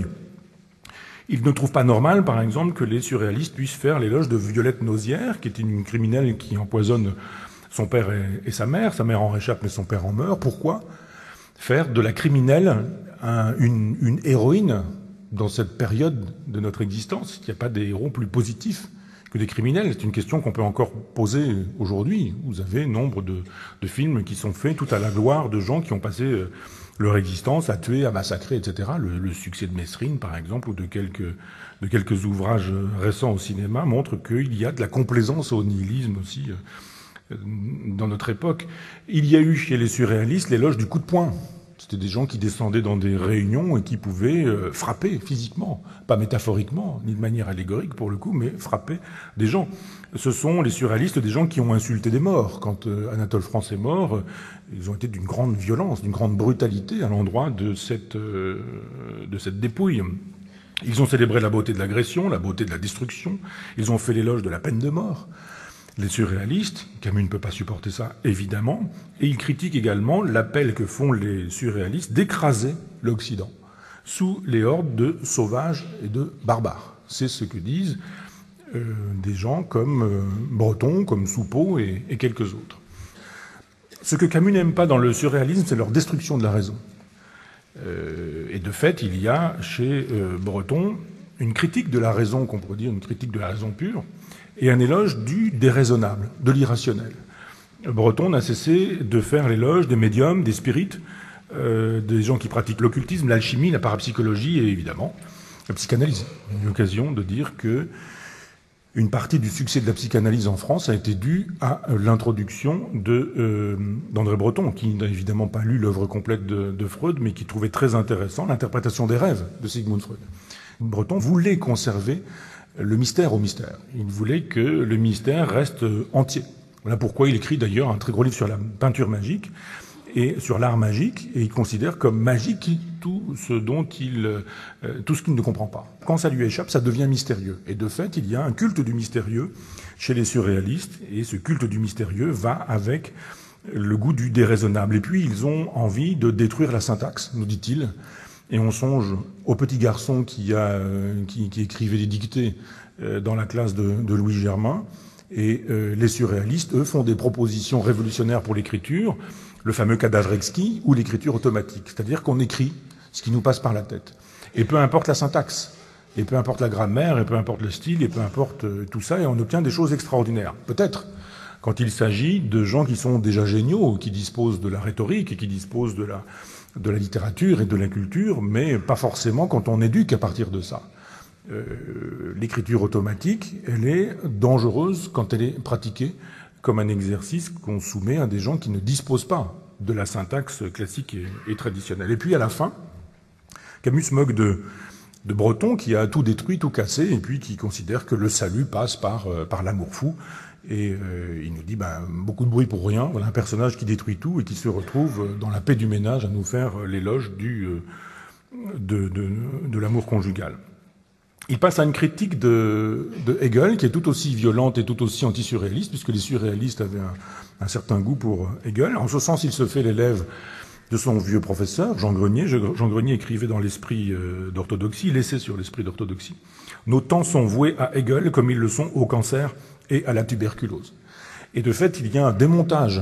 Il ne trouve pas normal, par exemple, que les surréalistes puissent faire l'éloge de Violette Nausière, qui est une criminelle qui empoisonne son père et, et sa mère. Sa mère en réchappe, mais son père en meurt. Pourquoi faire de la criminelle un, une, une héroïne dans cette période de notre existence? Il n'y a pas des héros plus positifs que des criminels. C'est une question qu'on peut encore poser aujourd'hui. Vous avez nombre de, de films qui sont faits tout à la gloire de gens qui ont passé leur existence à tuer, à massacrer, et cetera. Le, le succès de Mesrine, par exemple, ou de quelques, de quelques ouvrages récents au cinéma montre qu'il y a de la complaisance au nihilisme aussi dans notre époque. Il y a eu chez les surréalistes l'éloge du coup de poing. C'était des gens qui descendaient dans des réunions et qui pouvaient euh, frapper physiquement, pas métaphoriquement, ni de manière allégorique pour le coup, mais frapper des gens. Ce sont les surréalistes des gens qui ont insulté des morts. Quand euh, Anatole France est mort, euh, ils ont été d'une grande violence, d'une grande brutalité à l'endroit de cette, euh, de cette dépouille. Ils ont célébré la beauté de l'agression, la beauté de la destruction. Ils ont fait l'éloge de la peine de mort. Les surréalistes, Camus ne peut pas supporter ça, évidemment, et il critique également l'appel que font les surréalistes d'écraser l'Occident sous les hordes de sauvages et de barbares. C'est ce que disent euh, des gens comme euh, Breton, comme Soupeau et, et quelques autres. Ce que Camus n'aime pas dans le surréalisme, c'est leur destruction de la raison. Euh, et de fait, il y a chez euh, Breton une critique de la raison, qu'on pourrait dire une critique de la raison pure, et un éloge du déraisonnable, de l'irrationnel. Breton n'a cessé de faire l'éloge des médiums, des spirites, euh, des gens qui pratiquent l'occultisme, l'alchimie, la parapsychologie et évidemment la psychanalyse. Il y a eu l'occasion de dire que une partie du succès de la psychanalyse en France a été due à l'introduction de, euh, d'André Breton, qui n'a évidemment pas lu l'œuvre complète de, de Freud, mais qui trouvait très intéressant l'interprétation des rêves de Sigmund Freud. Breton voulait conserver le mystère au mystère. Il voulait que le mystère reste entier. Voilà pourquoi il écrit d'ailleurs un très gros livre sur la peinture magique et sur l'art magique, et il considère comme magique tout ce dont il, euh, tout ce qu'il ne comprend pas. Quand ça lui échappe, ça devient mystérieux. Et de fait, il y a un culte du mystérieux chez les surréalistes, et ce culte du mystérieux va avec le goût du déraisonnable. Et puis, ils ont envie de détruire la syntaxe, nous dit-il. Et on songe au petit garçon qui, a, euh, qui, qui écrivait des dictées euh, dans la classe de, de Louis Germain. Et euh, les surréalistes, eux, font des propositions révolutionnaires pour l'écriture, le fameux Kadavrexki ou l'écriture automatique. C'est-à-dire qu'on écrit ce qui nous passe par la tête. Et peu importe la syntaxe, et peu importe la grammaire, et peu importe le style, et peu importe euh, tout ça, et on obtient des choses extraordinaires. Peut-être quand il s'agit de gens qui sont déjà géniaux, qui disposent de la rhétorique et qui disposent de la... de la littérature et de la culture, mais pas forcément quand on éduque à partir de ça. Euh, l'écriture automatique, elle est dangereuse quand elle est pratiquée comme un exercice qu'on soumet à des gens qui ne disposent pas de la syntaxe classique et, et traditionnelle. Et puis à la fin, Camus se moque de, de Breton qui a tout détruit, tout cassé, et puis qui considère que le salut passe par, euh, par l'amour fou. Et euh, il nous dit ben, beaucoup de bruit pour rien. Voilà un personnage qui détruit tout et qui se retrouve dans la paix du ménage à nous faire l'éloge du, euh, de, de, de l'amour conjugal. Il passe à une critique de, de Hegel qui est tout aussi violente et tout aussi anti-surréaliste, puisque les surréalistes avaient un, un certain goût pour Hegel. En ce sens, il se fait l'élève de son vieux professeur, Jean Grenier. Jean Grenier écrivait dans l'esprit d'orthodoxie, l'essai sur l'esprit d'orthodoxie. Nos temps sont voués à Hegel comme ils le sont au cancer et à la tuberculose. Et de fait, il y a un démontage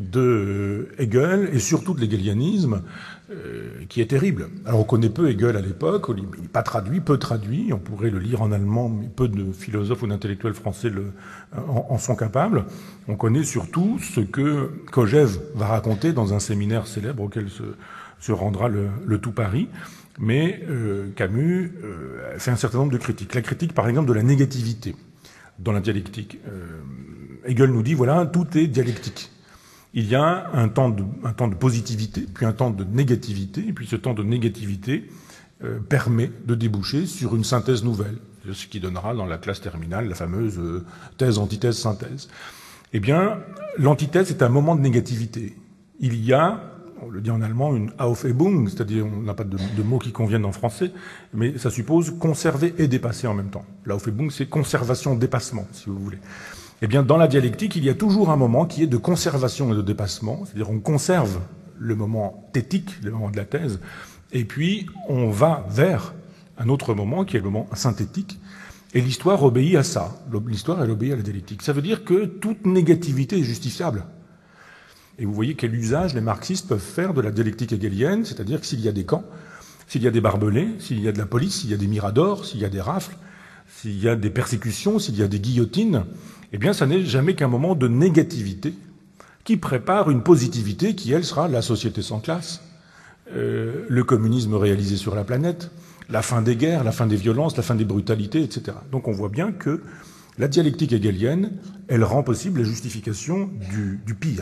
de Hegel et surtout de l'hegelianisme euh, qui est terrible. Alors on connaît peu Hegel à l'époque, il n'est pas traduit, peu traduit, on pourrait le lire en allemand, mais peu de philosophes ou d'intellectuels français le, en, en sont capables. On connaît surtout ce que Kojève va raconter dans un séminaire célèbre auquel se, se rendra le, le tout Paris. Mais euh, Camus euh, fait un certain nombre de critiques. La critique, par exemple, de la négativité dans la dialectique. Euh, Hegel nous dit, voilà, tout est dialectique. Il y a un temps de, un temps de positivité, puis un temps de négativité, et puis ce temps de négativité euh, permet de déboucher sur une synthèse nouvelle, ce qui donnera dans la classe terminale la fameuse euh, thèse, antithèse, synthèse. Eh bien, l'antithèse est un moment de négativité. Il y a, on le dit en allemand, une Aufhebung, c'est-à-dire on n'a pas de, de mots qui conviennent en français, mais ça suppose conserver et dépasser en même temps. L'Aufhebung, c'est conservation, dépassement, si vous voulez. Eh bien, dans la dialectique, il y a toujours un moment qui est de conservation et de dépassement, c'est-à-dire on conserve le moment thétique, le moment de la thèse, et puis on va vers un autre moment qui est le moment synthétique, et l'histoire obéit à ça. L'histoire, elle obéit à la dialectique. Ça veut dire que toute négativité est justifiable. Et vous voyez quel usage les marxistes peuvent faire de la dialectique hegelienne, c'est-à-dire que s'il y a des camps, s'il y a des barbelés, s'il y a de la police, s'il y a des miradors, s'il y a des rafles, s'il y a des persécutions, s'il y a des guillotines, eh bien, ça n'est jamais qu'un moment de négativité qui prépare une positivité qui, elle, sera la société sans classe, euh, le communisme réalisé sur la planète, la fin des guerres, la fin des violences, la fin des brutalités, et cetera. Donc on voit bien que la dialectique hegelienne, elle rend possible la justification du, du pire.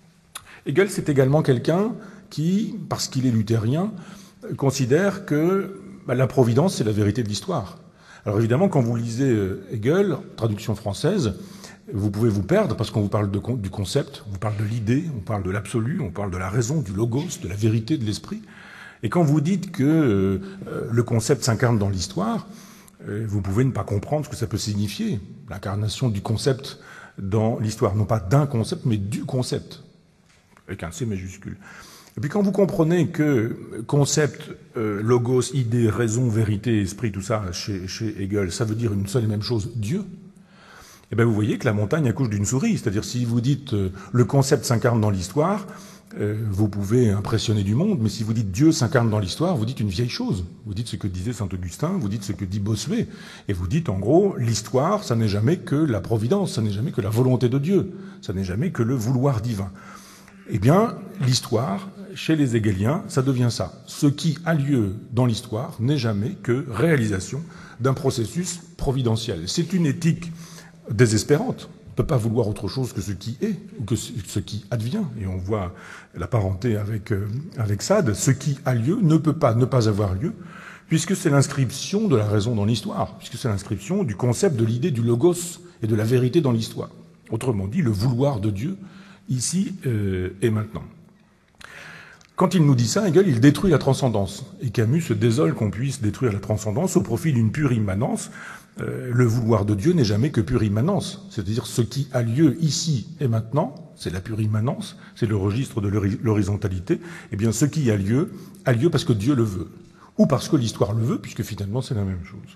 Hegel, c'est également quelqu'un qui, parce qu'il est luthérien, considère que bah, la providence, c'est la vérité de l'histoire. Alors évidemment, quand vous lisez Hegel, traduction française, vous pouvez vous perdre parce qu'on vous parle de, du concept, on vous parle de l'idée, on parle de l'absolu, on parle de la raison, du logos, de la vérité, de l'esprit. Et quand vous dites que euh, le concept s'incarne dans l'histoire, euh, vous pouvez ne pas comprendre ce que ça peut signifier, l'incarnation du concept dans l'histoire. Non pas d'un concept, mais du concept, avec un C majuscule. Et puis quand vous comprenez que concept, euh, logos, idée, raison, vérité, esprit, tout ça, chez, chez Hegel, ça veut dire une seule et même chose, Dieu, eh bien vous voyez que la montagne accouche d'une souris. C'est-à-dire si vous dites euh, le concept s'incarne dans l'histoire, euh, vous pouvez impressionner du monde, mais si vous dites Dieu s'incarne dans l'histoire, vous dites une vieille chose. Vous dites ce que disait saint Augustin, vous dites ce que dit Bossuet, et vous dites en gros, l'histoire, ça n'est jamais que la providence, ça n'est jamais que la volonté de Dieu, ça n'est jamais que le vouloir divin. Eh bien, l'histoire, chez les hegeliens, ça devient ça. Ce qui a lieu dans l'histoire n'est jamais que réalisation d'un processus providentiel. C'est une éthique désespérante. On ne peut pas vouloir autre chose que ce qui est, ou que ce qui advient. Et on voit la parenté avec, euh, avec Sade. Ce qui a lieu ne peut pas ne pas avoir lieu, puisque c'est l'inscription de la raison dans l'histoire, puisque c'est l'inscription du concept de l'idée du logos et de la vérité dans l'histoire. Autrement dit, le vouloir de Dieu, ici euh, et maintenant. Quand il nous dit ça, Hegel, il détruit la transcendance. Et Camus se désole qu'on puisse détruire la transcendance au profit d'une pure immanence. Euh, le vouloir de Dieu n'est jamais que pure immanence. C'est-à-dire ce qui a lieu ici et maintenant, c'est la pure immanence, c'est le registre de l'horizontalité. Eh bien, ce qui a lieu, a lieu parce que Dieu le veut. Ou parce que l'histoire le veut, puisque finalement c'est la même chose.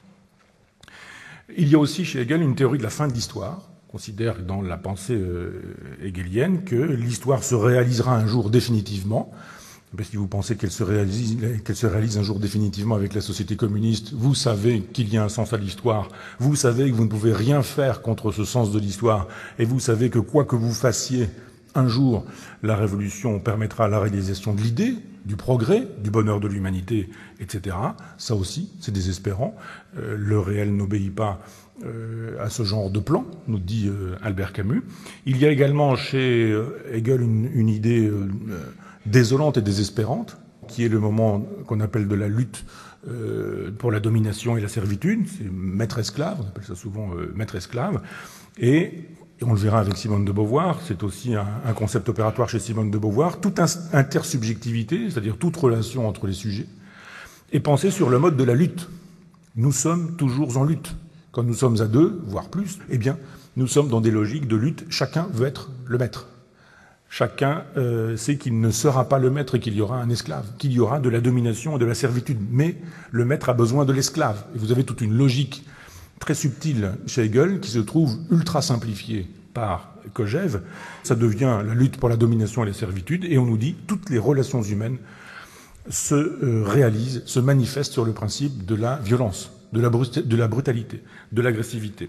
Il y a aussi chez Hegel une théorie de la fin de l'histoire. On considère dans la pensée euh, hegelienne que l'histoire se réalisera un jour définitivement. Mais si vous pensez qu'elle se réalise, qu'elle se réalise un jour définitivement avec la société communiste, vous savez qu'il y a un sens à l'histoire, vous savez que vous ne pouvez rien faire contre ce sens de l'histoire, et vous savez que quoi que vous fassiez, un jour, la révolution permettra la réalisation de l'idée, du progrès, du bonheur de l'humanité, et cetera. Ça aussi, c'est désespérant. Euh, le réel n'obéit pas euh, à ce genre de plan, nous dit euh, Albert Camus. Il y a également chez euh, Hegel une, une idée euh, désolante et désespérante, qui est le moment qu'on appelle de la lutte euh, pour la domination et la servitude. C'est maître-esclave, on appelle ça souvent euh, maître-esclave. Et, et on le verra avec Simone de Beauvoir, c'est aussi un, un concept opératoire chez Simone de Beauvoir, toute intersubjectivité, c'est-à-dire toute relation entre les sujets, est pensée sur le mode de la lutte. Nous sommes toujours en lutte. Quand nous sommes à deux, voire plus, eh bien, nous sommes dans des logiques de lutte. Chacun veut être le maître. Chacun euh, sait qu'il ne sera pas le maître et qu'il y aura un esclave, qu'il y aura de la domination et de la servitude. Mais le maître a besoin de l'esclave. Et vous avez toute une logique très subtile chez Hegel qui se trouve ultra simplifiée par Kojève. Ça devient la lutte pour la domination et la servitude. Et on nous dit toutes les relations humaines se euh, réalisent, se manifestent sur le principe de la violence, de la, brut- de la brutalité, de l'agressivité.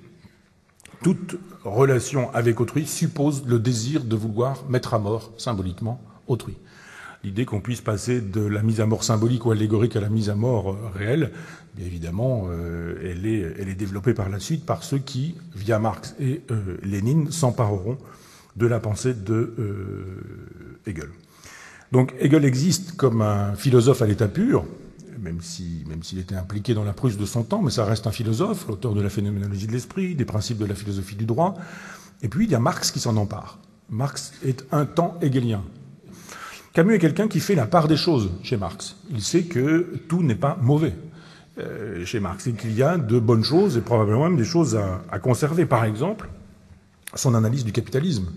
Toute relation avec autrui suppose le désir de vouloir mettre à mort, symboliquement, autrui. L'idée qu'on puisse passer de la mise à mort symbolique ou allégorique à la mise à mort euh, réelle, bien évidemment, euh, elle, est, elle est développée par la suite par ceux qui, via Marx et euh, Lénine, s'empareront de la pensée de euh, Hegel. Donc Hegel existe comme un philosophe à l'état pur, même si, même s'il était impliqué dans la Prusse de son temps, mais ça reste un philosophe, l'auteur de la phénoménologie de l'esprit, des principes de la philosophie du droit. Et puis il y a Marx qui s'en empare. Marx est un temps hegelien. Camus est quelqu'un qui fait la part des choses chez Marx. Il sait que tout n'est pas mauvais euh, chez Marx, et qu'il y a de bonnes choses et probablement même des choses à, à conserver. Par exemple, son analyse du capitalisme.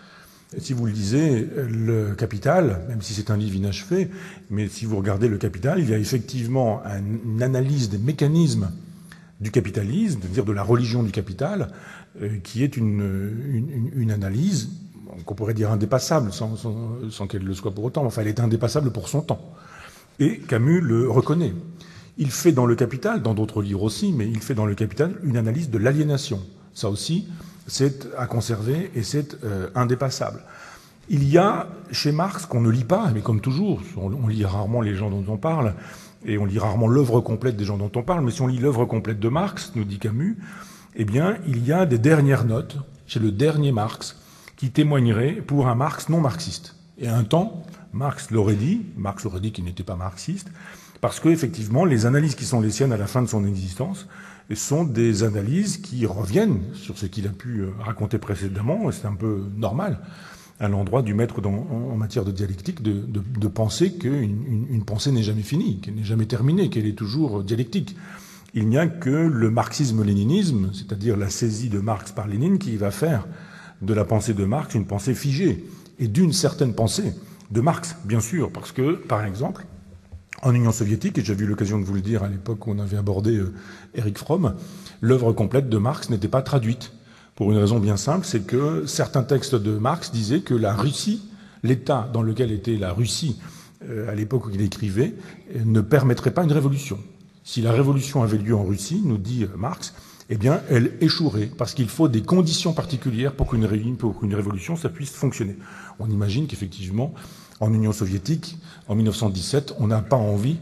Si vous le lisez, le Capital, même si c'est un livre inachevé, mais si vous regardez le Capital, il y a effectivement une analyse des mécanismes du capitalisme, c'est-à-dire de la religion du capital, euh, qui est une, une, une analyse qu'on pourrait dire indépassable, sans, sans, sans qu'elle le soit pour autant. Enfin, elle est indépassable pour son temps. Et Camus le reconnaît. Il fait dans Le Capital, dans d'autres livres aussi, mais il fait dans Le Capital une analyse de l'aliénation. Ça aussi, c'est à conserver et c'est euh, indépassable. Il y a chez Marx, qu'on ne lit pas, mais comme toujours, on, on lit rarement les gens dont on parle, et on lit rarement l'œuvre complète des gens dont on parle, mais si on lit l'œuvre complète de Marx, nous dit Camus, eh bien, il y a des dernières notes chez le dernier Marx qui témoigneraient pour un Marx non marxiste. Et un temps, Marx l'aurait dit, Marx aurait dit qu'il n'était pas marxiste, parce que effectivement, les analyses qui sont les siennes à la fin de son existence sont des analyses qui reviennent sur ce qu'il a pu raconter précédemment, et c'est un peu normal à l'endroit du maître dans, en matière de dialectique de, de, de penser qu'une une, une pensée n'est jamais finie, qu'elle n'est jamais terminée, qu'elle est toujours dialectique. Il n'y a que le marxisme-léninisme, c'est-à-dire la saisie de Marx par Lénine, qui va faire de la pensée de Marx une pensée figée, et d'une certaine pensée de Marx, bien sûr, parce que, par exemple, en Union soviétique, et j'ai eu l'occasion de vous le dire à l'époque où on avait abordé euh, Erich Fromm, l'œuvre complète de Marx n'était pas traduite. Pour une raison bien simple, c'est que certains textes de Marx disaient que la Russie, l'état dans lequel était la Russie euh, à l'époque où il écrivait, euh, ne permettrait pas une révolution. Si la révolution avait lieu en Russie, nous dit Marx, eh bien, elle échouerait, parce qu'il faut des conditions particulières pour qu'une, ré... pour qu'une révolution, ça puisse fonctionner. On imagine qu'effectivement, en Union soviétique, en mille neuf cent dix-sept, on n'a pas envie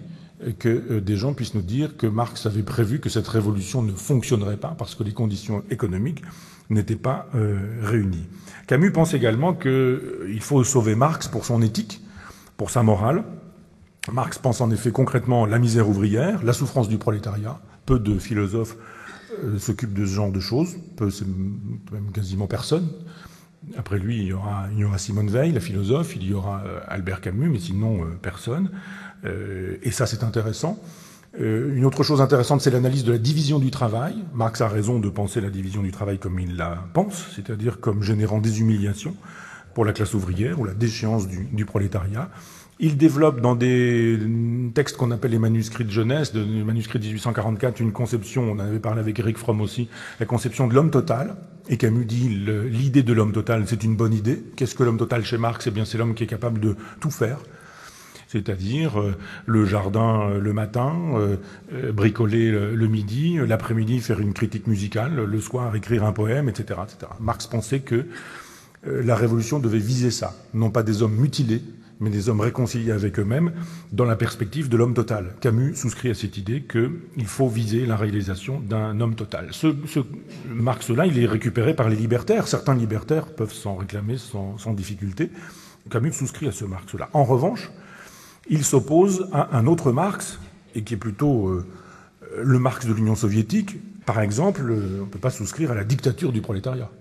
que des gens puissent nous dire que Marx avait prévu que cette révolution ne fonctionnerait pas parce que les conditions économiques n'étaient pas euh, réunies. Camus pense également qu'il faut sauver Marx pour son éthique, pour sa morale. Marx pense en effet concrètement la misère ouvrière, la souffrance du prolétariat. Peu de philosophes euh, s'occupent de ce genre de choses, peu, c'est même quasiment personne. Après lui, il y aura, il y aura Simone Weil, la philosophe, il y aura euh, Albert Camus, mais sinon euh, personne. Euh, et ça, c'est intéressant. Euh, une autre chose intéressante, c'est l'analyse de la division du travail. Marx a raison de penser la division du travail comme il la pense, c'est-à-dire comme générant des humiliations pour la classe ouvrière ou la déchéance du, du prolétariat. Il développe dans des textes qu'on appelle les manuscrits de jeunesse, de, les manuscrits de dix-huit cent quarante-quatre, une conception, on en avait parlé avec Erich Fromm aussi, la conception de l'homme total. Et Camus dit l'idée de l'homme total, c'est une bonne idée. Qu'est-ce que l'homme total chez Marx? Eh bien, c'est l'homme qui est capable de tout faire. C'est-à-dire euh, le jardin euh, le matin, euh, euh, bricoler le, le midi, l'après-midi faire une critique musicale, le soir écrire un poème, et cetera, et cetera. Marx pensait que euh, la révolution devait viser ça, non pas des hommes mutilés, mais des hommes réconciliés avec eux-mêmes dans la perspective de l'homme total. Camus souscrit à cette idée qu'il faut viser la réalisation d'un homme total. Ce, ce Marx-là, il est récupéré par les libertaires. Certains libertaires peuvent s'en réclamer sans, sans difficulté. Camus souscrit à ce Marx-là. En revanche, il s'oppose à un autre Marx, et qui est plutôt euh, le Marx de l'Union soviétique. Par exemple, on ne peut pas souscrire à la dictature du prolétariat.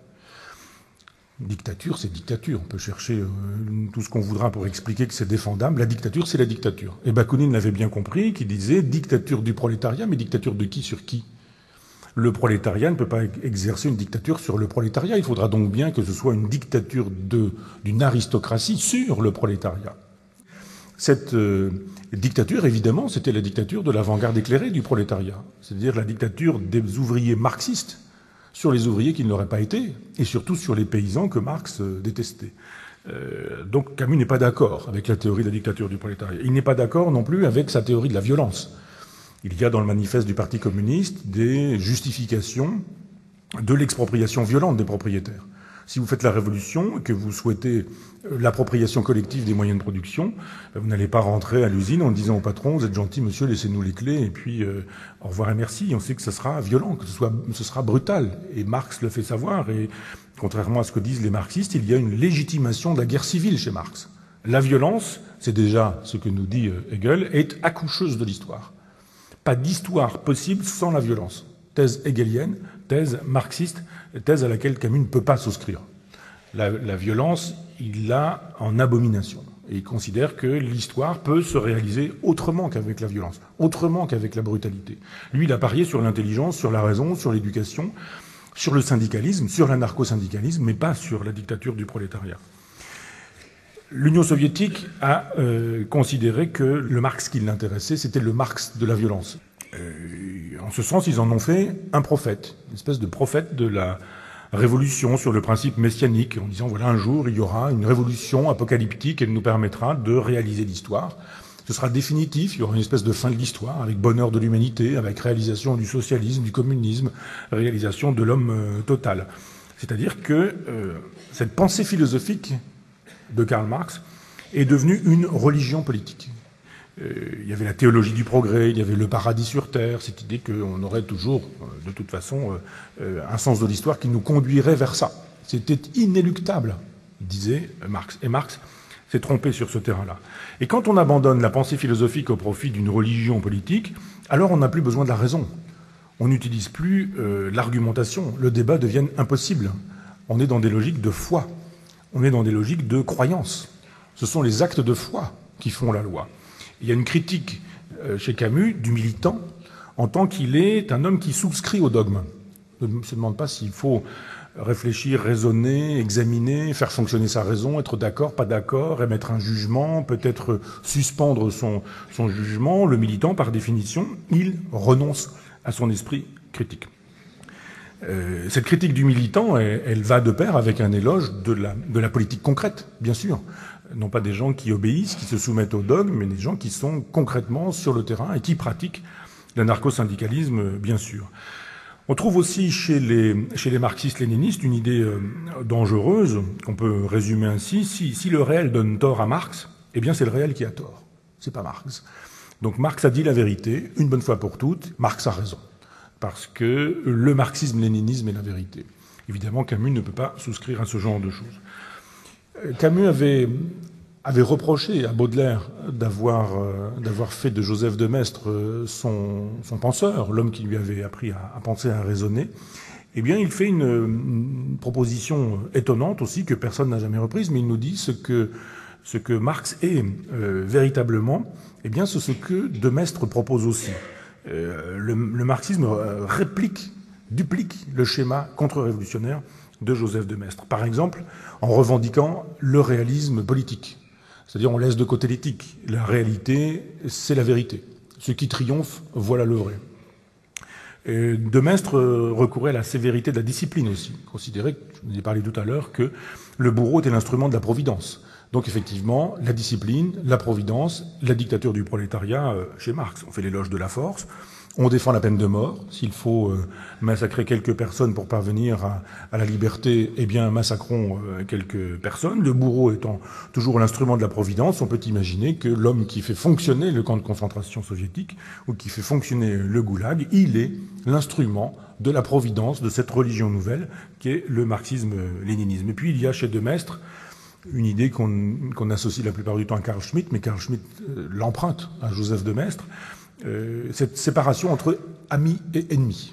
Dictature, c'est dictature. On peut chercher euh, tout ce qu'on voudra pour expliquer que c'est défendable. La dictature, c'est la dictature. Et Bakounine l'avait bien compris, qui disait dictature du prolétariat, mais dictature de qui sur qui? Le prolétariat ne peut pas exercer une dictature sur le prolétariat. Il faudra donc bien que ce soit une dictature de, d'une aristocratie sur le prolétariat. Cette euh, dictature, évidemment, c'était la dictature de l'avant-garde éclairée du prolétariat, c'est-à-dire la dictature des ouvriers marxistes sur les ouvriers qui ne l'auraient pas été, et surtout sur les paysans que Marx euh, détestait. Euh, donc Camus n'est pas d'accord avec la théorie de la dictature du prolétariat. Il n'est pas d'accord non plus avec sa théorie de la violence. Il y a dans le manifeste du Parti communiste des justifications de l'expropriation violente des propriétaires. Si vous faites la révolution et que vous souhaitez l'appropriation collective des moyens de production, vous n'allez pas rentrer à l'usine en disant au patron, vous êtes gentil monsieur, laissez-nous les clés, et puis euh, au revoir et merci. On sait que ce sera violent, que ce, soit, ce sera brutal. Et Marx le fait savoir, et contrairement à ce que disent les marxistes, il y a une légitimation de la guerre civile chez Marx. La violence, c'est déjà ce que nous dit Hegel, est accoucheuse de l'histoire. Pas d'histoire possible sans la violence. Thèse hegelienne, thèse marxiste, thèse à laquelle Camus ne peut pas souscrire. La, la violence, il l'a en abomination. Et il considère que l'histoire peut se réaliser autrement qu'avec la violence, autrement qu'avec la brutalité. Lui, il a parié sur l'intelligence, sur la raison, sur l'éducation, sur le syndicalisme, sur l'anarcho-syndicalisme, mais pas sur la dictature du prolétariat. L'Union soviétique a euh, considéré que le Marx qui l'intéressait, c'était le Marx de la violence. Euh, en ce sens, ils en ont fait un prophète, une espèce de prophète de la, révolution sur le principe messianique, en disant voilà, un jour il y aura une révolution apocalyptique, elle nous permettra de réaliser l'histoire. Ce sera définitif, il y aura une espèce de fin de l'histoire, avec bonheur de l'humanité, avec réalisation du socialisme, du communisme, réalisation de l'homme euh, total. C'est-à-dire que euh, cette pensée philosophique de Karl Marx est devenue une religion politique. Euh, il y avait la théologie du progrès, il y avait le paradis sur terre, cette idée qu'on aurait toujours, euh, de toute façon, euh, un sens de l'histoire qui nous conduirait vers ça. C'était inéluctable, disait Marx. Et Marx s'est trompé sur ce terrain-là. Et quand on abandonne la pensée philosophique au profit d'une religion politique, alors on n'a plus besoin de la raison. On n'utilise plus euh, l'argumentation. Le débat devient impossible. On est dans des logiques de foi. On est dans des logiques de croyance. Ce sont les actes de foi qui font la loi. Il y a une critique euh, chez Camus du militant en tant qu'il est un homme qui souscrit au dogme. On ne se demande pas s'il faut réfléchir, raisonner, examiner, faire fonctionner sa raison, être d'accord, pas d'accord, émettre un jugement, peut-être suspendre son, son jugement. Le militant, par définition, il renonce à son esprit critique. Euh, cette critique du militant, elle, elle va de pair avec un éloge de la, de la politique concrète, bien sûr. Non pas des gens qui obéissent, qui se soumettent au dogme, mais des gens qui sont concrètement sur le terrain et qui pratiquent l'anarcho-syndicalisme, bien sûr. On trouve aussi chez les, chez les marxistes-léninistes une idée euh, dangereuse, qu'on peut résumer ainsi. Si, si le réel donne tort à Marx, eh bien c'est le réel qui a tort. C'est pas Marx. Donc Marx a dit la vérité, une bonne fois pour toutes, Marx a raison. Parce que le marxisme-léninisme est la vérité. Évidemment, Camus ne peut pas souscrire à ce genre de choses. Camus avait, avait reproché à Baudelaire d'avoir, euh, d'avoir fait de Joseph de Maistre euh, son, son penseur, l'homme qui lui avait appris à, à penser, à raisonner. Eh bien, il fait une, une proposition étonnante aussi, que personne n'a jamais reprise, mais il nous dit ce que, ce que Marx est euh, véritablement, eh bien, c'est ce que de Maistre propose aussi. Euh, le, le marxisme réplique, duplique le schéma contre-révolutionnaire de Joseph de Maistre. Par exemple, en revendiquant le réalisme politique. C'est-à-dire, on laisse de côté l'éthique. La réalité, c'est la vérité. Ce qui triomphe, voilà le vrai. Et de Maistre recourait à la sévérité de la discipline aussi. Considérait, je vous ai parlé tout à l'heure, que le bourreau était l'instrument de la providence. Donc effectivement, la discipline, la providence, la dictature du prolétariat euh, chez Marx. On fait l'éloge de la force, on défend la peine de mort. S'il faut euh, massacrer quelques personnes pour parvenir à, à la liberté, eh bien massacrons euh, quelques personnes. Le bourreau étant toujours l'instrument de la providence, on peut imaginer que l'homme qui fait fonctionner le camp de concentration soviétique ou qui fait fonctionner le goulag, il est l'instrument de la providence de cette religion nouvelle qui est le marxisme-léninisme. Et puis il y a chez de Maistre une idée qu'on qu'on associe la plupart du temps à Carl Schmitt, mais Carl Schmitt euh, l'emprunte à Joseph de Maistre, euh, cette séparation entre amis et ennemis.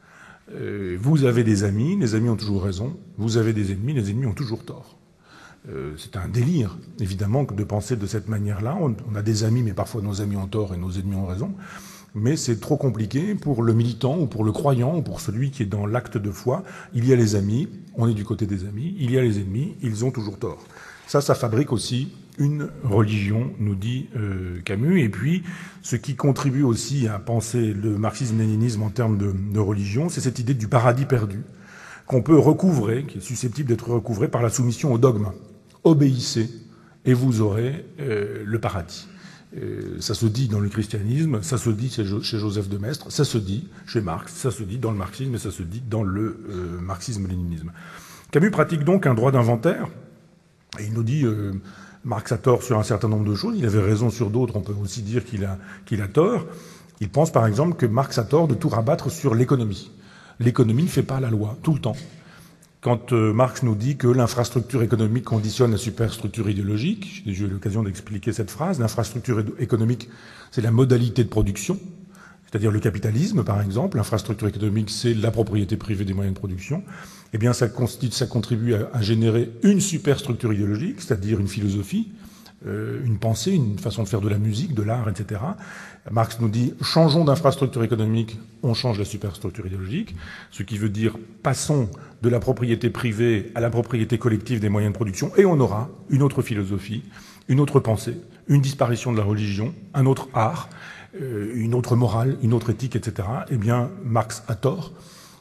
Euh, vous avez des amis, les amis ont toujours raison, vous avez des ennemis, les ennemis ont toujours tort. Euh, c'est un délire, évidemment, de penser de cette manière-là. On, on a des amis, mais parfois nos amis ont tort et nos ennemis ont raison. Mais c'est trop compliqué pour le militant ou pour le croyant ou pour celui qui est dans l'acte de foi. Il y a les amis, on est du côté des amis. Il y a les ennemis, ils ont toujours tort. Ça, ça fabrique aussi une religion, nous dit euh, Camus. Et puis, ce qui contribue aussi à penser le marxisme-léninisme en termes de, de religion, c'est cette idée du paradis perdu, qu'on peut recouvrer, qui est susceptible d'être recouvré par la soumission au dogme. Obéissez et vous aurez euh, le paradis. Euh, ça se dit dans le christianisme, ça se dit chez, chez Joseph de Maistre, ça se dit chez Marx, ça se dit dans le marxisme et ça se dit dans le euh, marxisme-léninisme. Camus pratique donc un droit d'inventaire et il nous dit euh, Marx a tort sur un certain nombre de choses, il avait raison sur d'autres, on peut aussi dire qu'il a, qu'il a tort. Il pense par exemple que Marx a tort de tout rabattre sur l'économie. L'économie ne fait pas la loi, tout le temps. Quand euh, Marx nous dit que l'infrastructure économique conditionne la superstructure idéologique, j'ai eu l'occasion d'expliquer cette phrase, l'infrastructure économique, c'est la modalité de production, c'est-à-dire le capitalisme, par exemple. L'infrastructure économique, c'est la propriété privée des moyens de production. Eh bien, ça, constitue, ça contribue à, à générer une superstructure idéologique, c'est-à-dire une philosophie, euh, une pensée, une façon de faire de la musique, de l'art, et cetera. Marx nous dit « changeons d'infrastructure économique, on change la superstructure idéologique », ce qui veut dire « passons de la propriété privée à la propriété collective des moyens de production » et on aura une autre philosophie, une autre pensée, une disparition de la religion, un autre art, euh, une autre morale, une autre éthique, et cetera. Eh bien, Marx a tort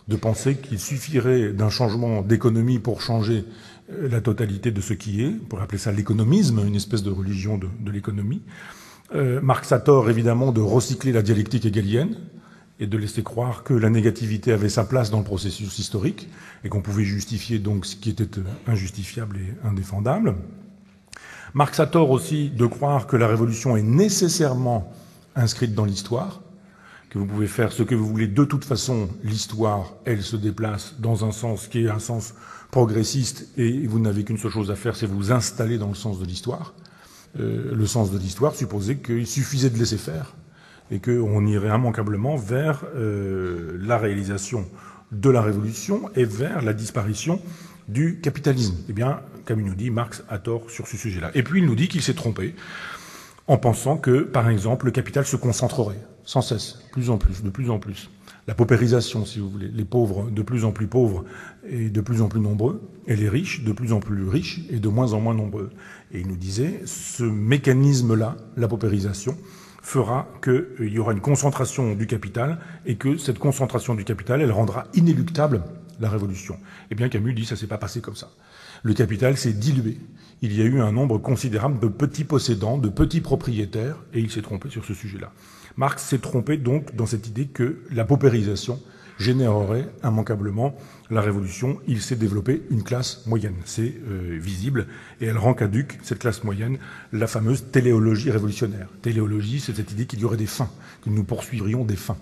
de penser qu'il suffirait d'un changement d'économie pour changer la totalité de ce qui est, on pourrait appeler ça l'économisme, une espèce de religion de, de l'économie. Euh, Marx a tort, évidemment, de recycler la dialectique hegelienne et de laisser croire que la négativité avait sa place dans le processus historique et qu'on pouvait justifier donc ce qui était injustifiable et indéfendable. Marx a tort aussi de croire que la révolution est nécessairement inscrite dans l'histoire, que vous pouvez faire ce que vous voulez. De toute façon, l'histoire, elle se déplace dans un sens qui est un sens progressiste et vous n'avez qu'une seule chose à faire, c'est vous installer dans le sens de l'histoire. Euh, le sens de l'histoire supposait qu'il suffisait de laisser faire et qu'on irait immanquablement vers euh, la réalisation de la révolution et vers la disparition du capitalisme. Eh bien, comme il nous dit, Marx a tort sur ce sujet-là. Et puis il nous dit qu'il s'est trompé en pensant que, par exemple, le capital se concentrerait sans cesse, plus en plus, de plus en plus. La paupérisation, si vous voulez, les pauvres de plus en plus pauvres et de plus en plus nombreux, et les riches de plus en plus riches et de moins en moins nombreux. Et il nous disait, ce mécanisme-là, la paupérisation, fera qu'il y aura une concentration du capital et que cette concentration du capital, elle rendra inéluctable la révolution. Eh bien, Camus dit, ça s'est pas passé comme ça. Le capital s'est dilué. Il y a eu un nombre considérable de petits possédants, de petits propriétaires, et il s'est trompé sur ce sujet-là. Marx s'est trompé donc dans cette idée que la paupérisation générerait immanquablement la révolution. Il s'est développé une classe moyenne. C'est euh, visible, et elle rend caduque, cette classe moyenne, la fameuse téléologie révolutionnaire. Téléologie, c'est cette idée qu'il y aurait des fins, que nous poursuivrions des fins.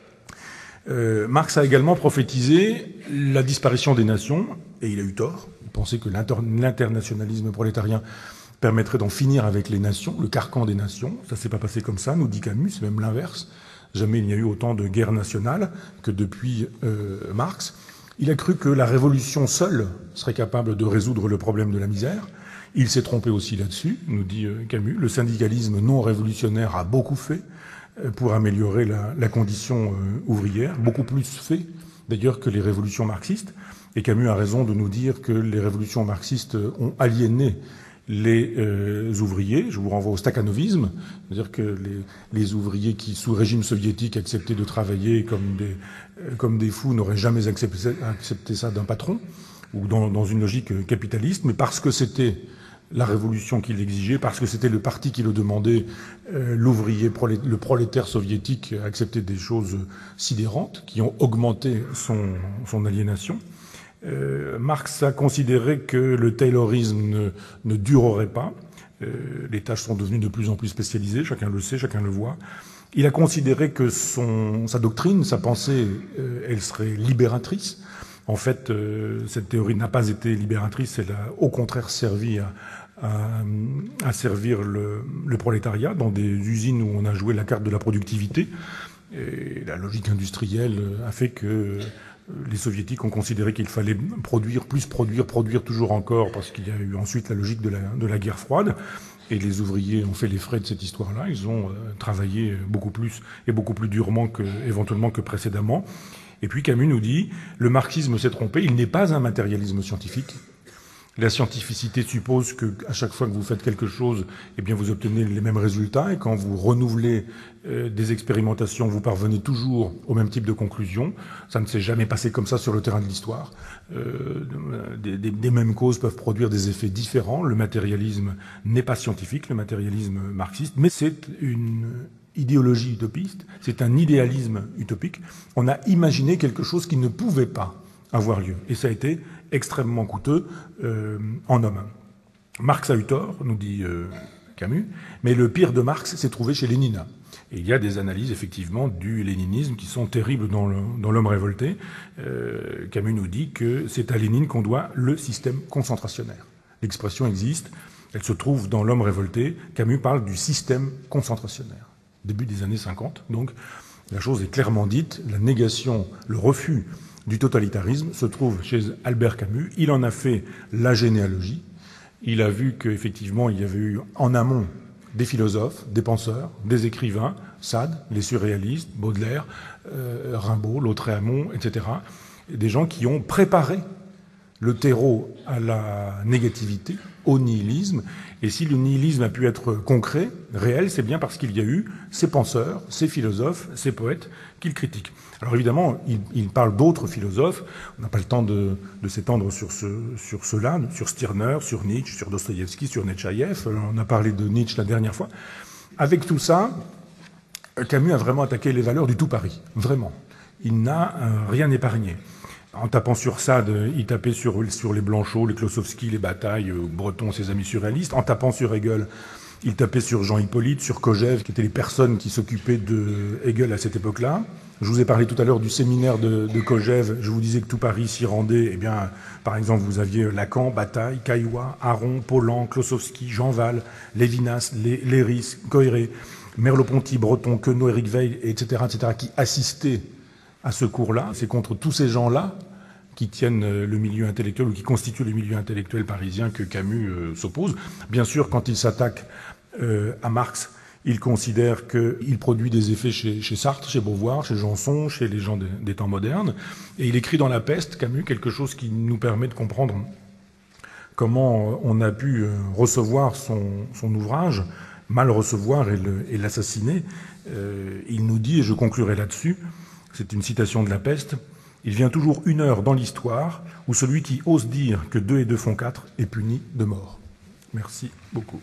Euh, Marx a également prophétisé la disparition des nations, et il a eu tort. Il pensait que l'internationalisme prolétarien permettrait d'en finir avec les nations, le carcan des nations. Ça s'est pas passé comme ça, nous dit Camus, c'est même l'inverse. Jamais il n'y a eu autant de guerres nationales que depuis euh, Marx. Il a cru que la révolution seule serait capable de résoudre le problème de la misère. Il s'est trompé aussi là-dessus, nous dit euh, Camus. Le syndicalisme non révolutionnaire a beaucoup fait euh, pour améliorer la, la condition euh, ouvrière, beaucoup plus fait d'ailleurs que les révolutions marxistes. Et Camus a raison de nous dire que les révolutions marxistes ont aliéné les euh, ouvriers. Je vous renvoie au stakhanovisme, c'est-à-dire que les, les ouvriers qui, sous régime soviétique, acceptaient de travailler comme des, euh, comme des fous n'auraient jamais accepté, accepté ça d'un patron, ou dans, dans une logique capitaliste, mais parce que c'était la révolution qui l'exigeait, parce que c'était le parti qui le demandait, euh, l'ouvrier, prolé, le prolétaire soviétique acceptait des choses sidérantes qui ont augmenté son, son aliénation. Euh, Marx a considéré que le taylorisme ne, ne durerait pas. Euh, les tâches sont devenues de plus en plus spécialisées, chacun le sait, chacun le voit. Il a considéré que son, sa doctrine, sa pensée, euh, elle serait libératrice. En fait, euh, cette théorie n'a pas été libératrice, elle a au contraire servi à, à, à servir le, le prolétariat dans des usines où on a joué la carte de la productivité. Et la logique industrielle a fait que les soviétiques ont considéré qu'il fallait produire, plus produire, produire toujours encore, parce qu'il y a eu ensuite la logique de la, de la guerre froide. Et les ouvriers ont fait les frais de cette histoire-là. Ils ont euh, travaillé beaucoup plus et beaucoup plus durement que, éventuellement que précédemment. Et puis Camus nous dit, le marxisme s'est trompé, il n'est pas un matérialisme scientifique. La scientificité suppose que à chaque fois que vous faites quelque chose, eh bien vous obtenez les mêmes résultats, et quand vous renouvelez euh, des expérimentations, vous parvenez toujours au même type de conclusion. Ça ne s'est jamais passé comme ça sur le terrain de l'histoire. Euh, des, des, des mêmes causes peuvent produire des effets différents. Le matérialisme n'est pas scientifique, le matérialisme marxiste, mais c'est une idéologie utopiste, c'est un idéalisme utopique. On a imaginé quelque chose qui ne pouvait pas avoir lieu, et ça a été extrêmement coûteux euh, en homme. Marx a eu tort, nous dit euh, Camus, mais le pire de Marx s'est trouvé chez Lénine. Et il y a des analyses, effectivement, du léninisme qui sont terribles dans, le, dans L'homme révolté. Euh, Camus nous dit que c'est à Lénine qu'on doit le système concentrationnaire. L'expression existe, elle se trouve dans L'homme révolté. Camus parle du système concentrationnaire. Début des années cinquante, donc la chose est clairement dite, la négation, le refus du totalitarisme se trouve chez Albert Camus. Il en a fait la généalogie. Il a vu qu'effectivement, il y avait eu en amont des philosophes, des penseurs, des écrivains, Sade, les surréalistes, Baudelaire, euh, Rimbaud, Lautréamont, et cetera. Des gens qui ont préparé le terreau à la négativité, au nihilisme. Et si le nihilisme a pu être concret, réel, c'est bien parce qu'il y a eu ces penseurs, ces philosophes, ces poètes qu'il critique. Alors évidemment, il, il parle d'autres philosophes. On n'a pas le temps de, de s'étendre sur, ce, sur ceux-là, sur Stirner, sur Nietzsche, sur Dostoïevski, sur Netchaïev. On a parlé de Nietzsche la dernière fois. Avec tout ça, Camus a vraiment attaqué les valeurs du tout Paris. Vraiment. Il n'a euh, rien épargné. En tapant sur Sade, il tapait sur, sur les Blanchot, les Klossowski, les Bataille, euh, Breton, ses amis surréalistes. En tapant sur Hegel, il tapait sur Jean Hippolyte, sur Kojève, qui étaient les personnes qui s'occupaient de Hegel à cette époque-là. Je vous ai parlé tout à l'heure du séminaire de, de Kojève. Je vous disais que tout Paris s'y rendait. Eh bien, par exemple, vous aviez Lacan, Bataille, Caillois, Aron, Paulan, Klossowski, Jean Val, Lévinas, Lé, Léris, Coiré, Merleau-Ponty, Breton, Queneau, Éric Veil, et cetera, et cetera, qui assistaient à ce cours-là. C'est contre tous ces gens-là qui tiennent le milieu intellectuel ou qui constituent le milieu intellectuel parisien que Camus euh, s'oppose. Bien sûr, quand il s'attaque euh, à Marx, il considère qu'il produit des effets chez, chez Sartre, chez Beauvoir, chez Janson, chez les gens de, des temps modernes. Et il écrit dans La Peste, Camus, quelque chose qui nous permet de comprendre comment on a pu recevoir son, son ouvrage, mal recevoir et, le, et l'assassiner. Euh, il nous dit, et je conclurai là-dessus, c'est une citation de La Peste, « Il vient toujours une heure dans l'histoire où celui qui ose dire que deux et deux font quatre est puni de mort. » Merci beaucoup.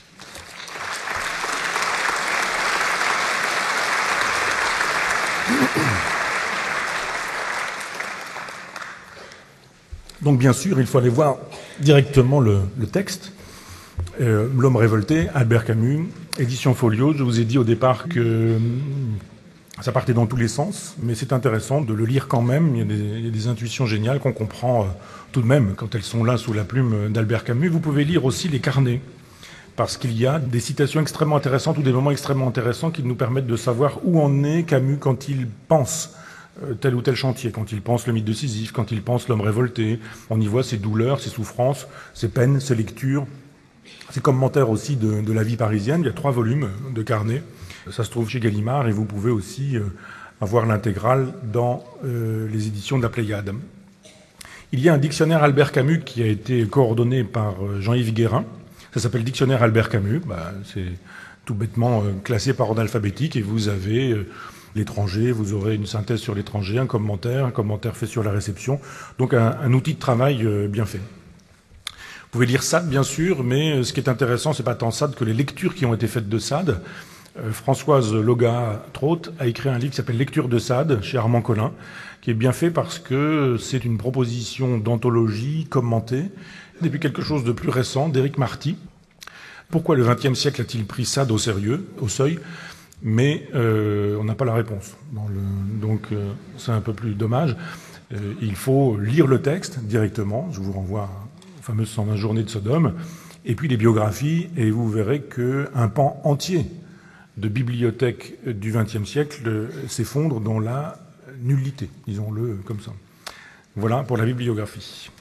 Donc bien sûr, il faut aller voir directement le, le texte. Euh, L'homme révolté, Albert Camus, édition Folio. Je vous ai dit au départ que ça partait dans tous les sens, mais c'est intéressant de le lire quand même. Il y a des, il y a des intuitions géniales qu'on comprend euh, tout de même quand elles sont là sous la plume d'Albert Camus. Vous pouvez lire aussi les carnets, parce qu'il y a des citations extrêmement intéressantes ou des moments extrêmement intéressants qui nous permettent de savoir où en est Camus quand il pense tel ou tel chantier, quand il pense le mythe de Sisyphe, quand il pense l'homme révolté. On y voit ses douleurs, ses souffrances, ses peines, ses lectures, ses commentaires aussi de, de la vie parisienne. Il y a trois volumes de carnets. Ça se trouve chez Gallimard et vous pouvez aussi avoir l'intégrale dans euh, les éditions de la Pléiade. Il y a un dictionnaire Albert Camus qui a été coordonné par Jean-Yves Guérin. Ça s'appelle Dictionnaire Albert Camus. Bah, c'est tout bêtement euh, classé par ordre alphabétique et vous avez euh, l'étranger, vous aurez une synthèse sur l'étranger, un commentaire, un commentaire fait sur la réception. Donc un, un outil de travail euh, bien fait. Vous pouvez lire Sade, bien sûr, mais euh, ce qui est intéressant, c'est pas tant Sade que les lectures qui ont été faites de Sade. Euh, Françoise Loga-Trott a écrit un livre qui s'appelle Lecture de Sade, chez Armand Collin, qui est bien fait parce que c'est une proposition d'anthologie commentée, depuis quelque chose de plus récent, d'Éric Marty. Pourquoi le vingtième siècle a-t-il pris Sade au sérieux, au seuil ? Mais euh, on n'a pas la réponse. Dans le, donc euh, c'est un peu plus dommage. Euh, il faut lire le texte directement. Je vous renvoie aux fameuses cent vingt journées de Sodome. Et puis les biographies, et vous verrez qu'un pan entier de bibliothèque du vingtième siècle s'effondre dans la nullité, disons-le comme ça. Voilà pour la bibliographie.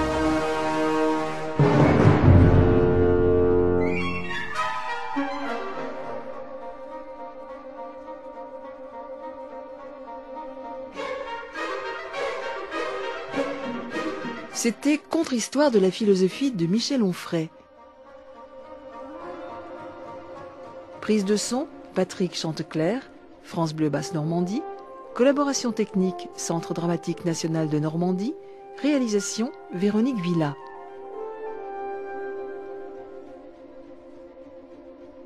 C'était Contre-histoire de la philosophie de Michel Onfray. Prise de son, Patrick Chantecler, France Bleu Basse-Normandie. Collaboration technique, Centre dramatique national de Normandie. Réalisation, Véronique Villa.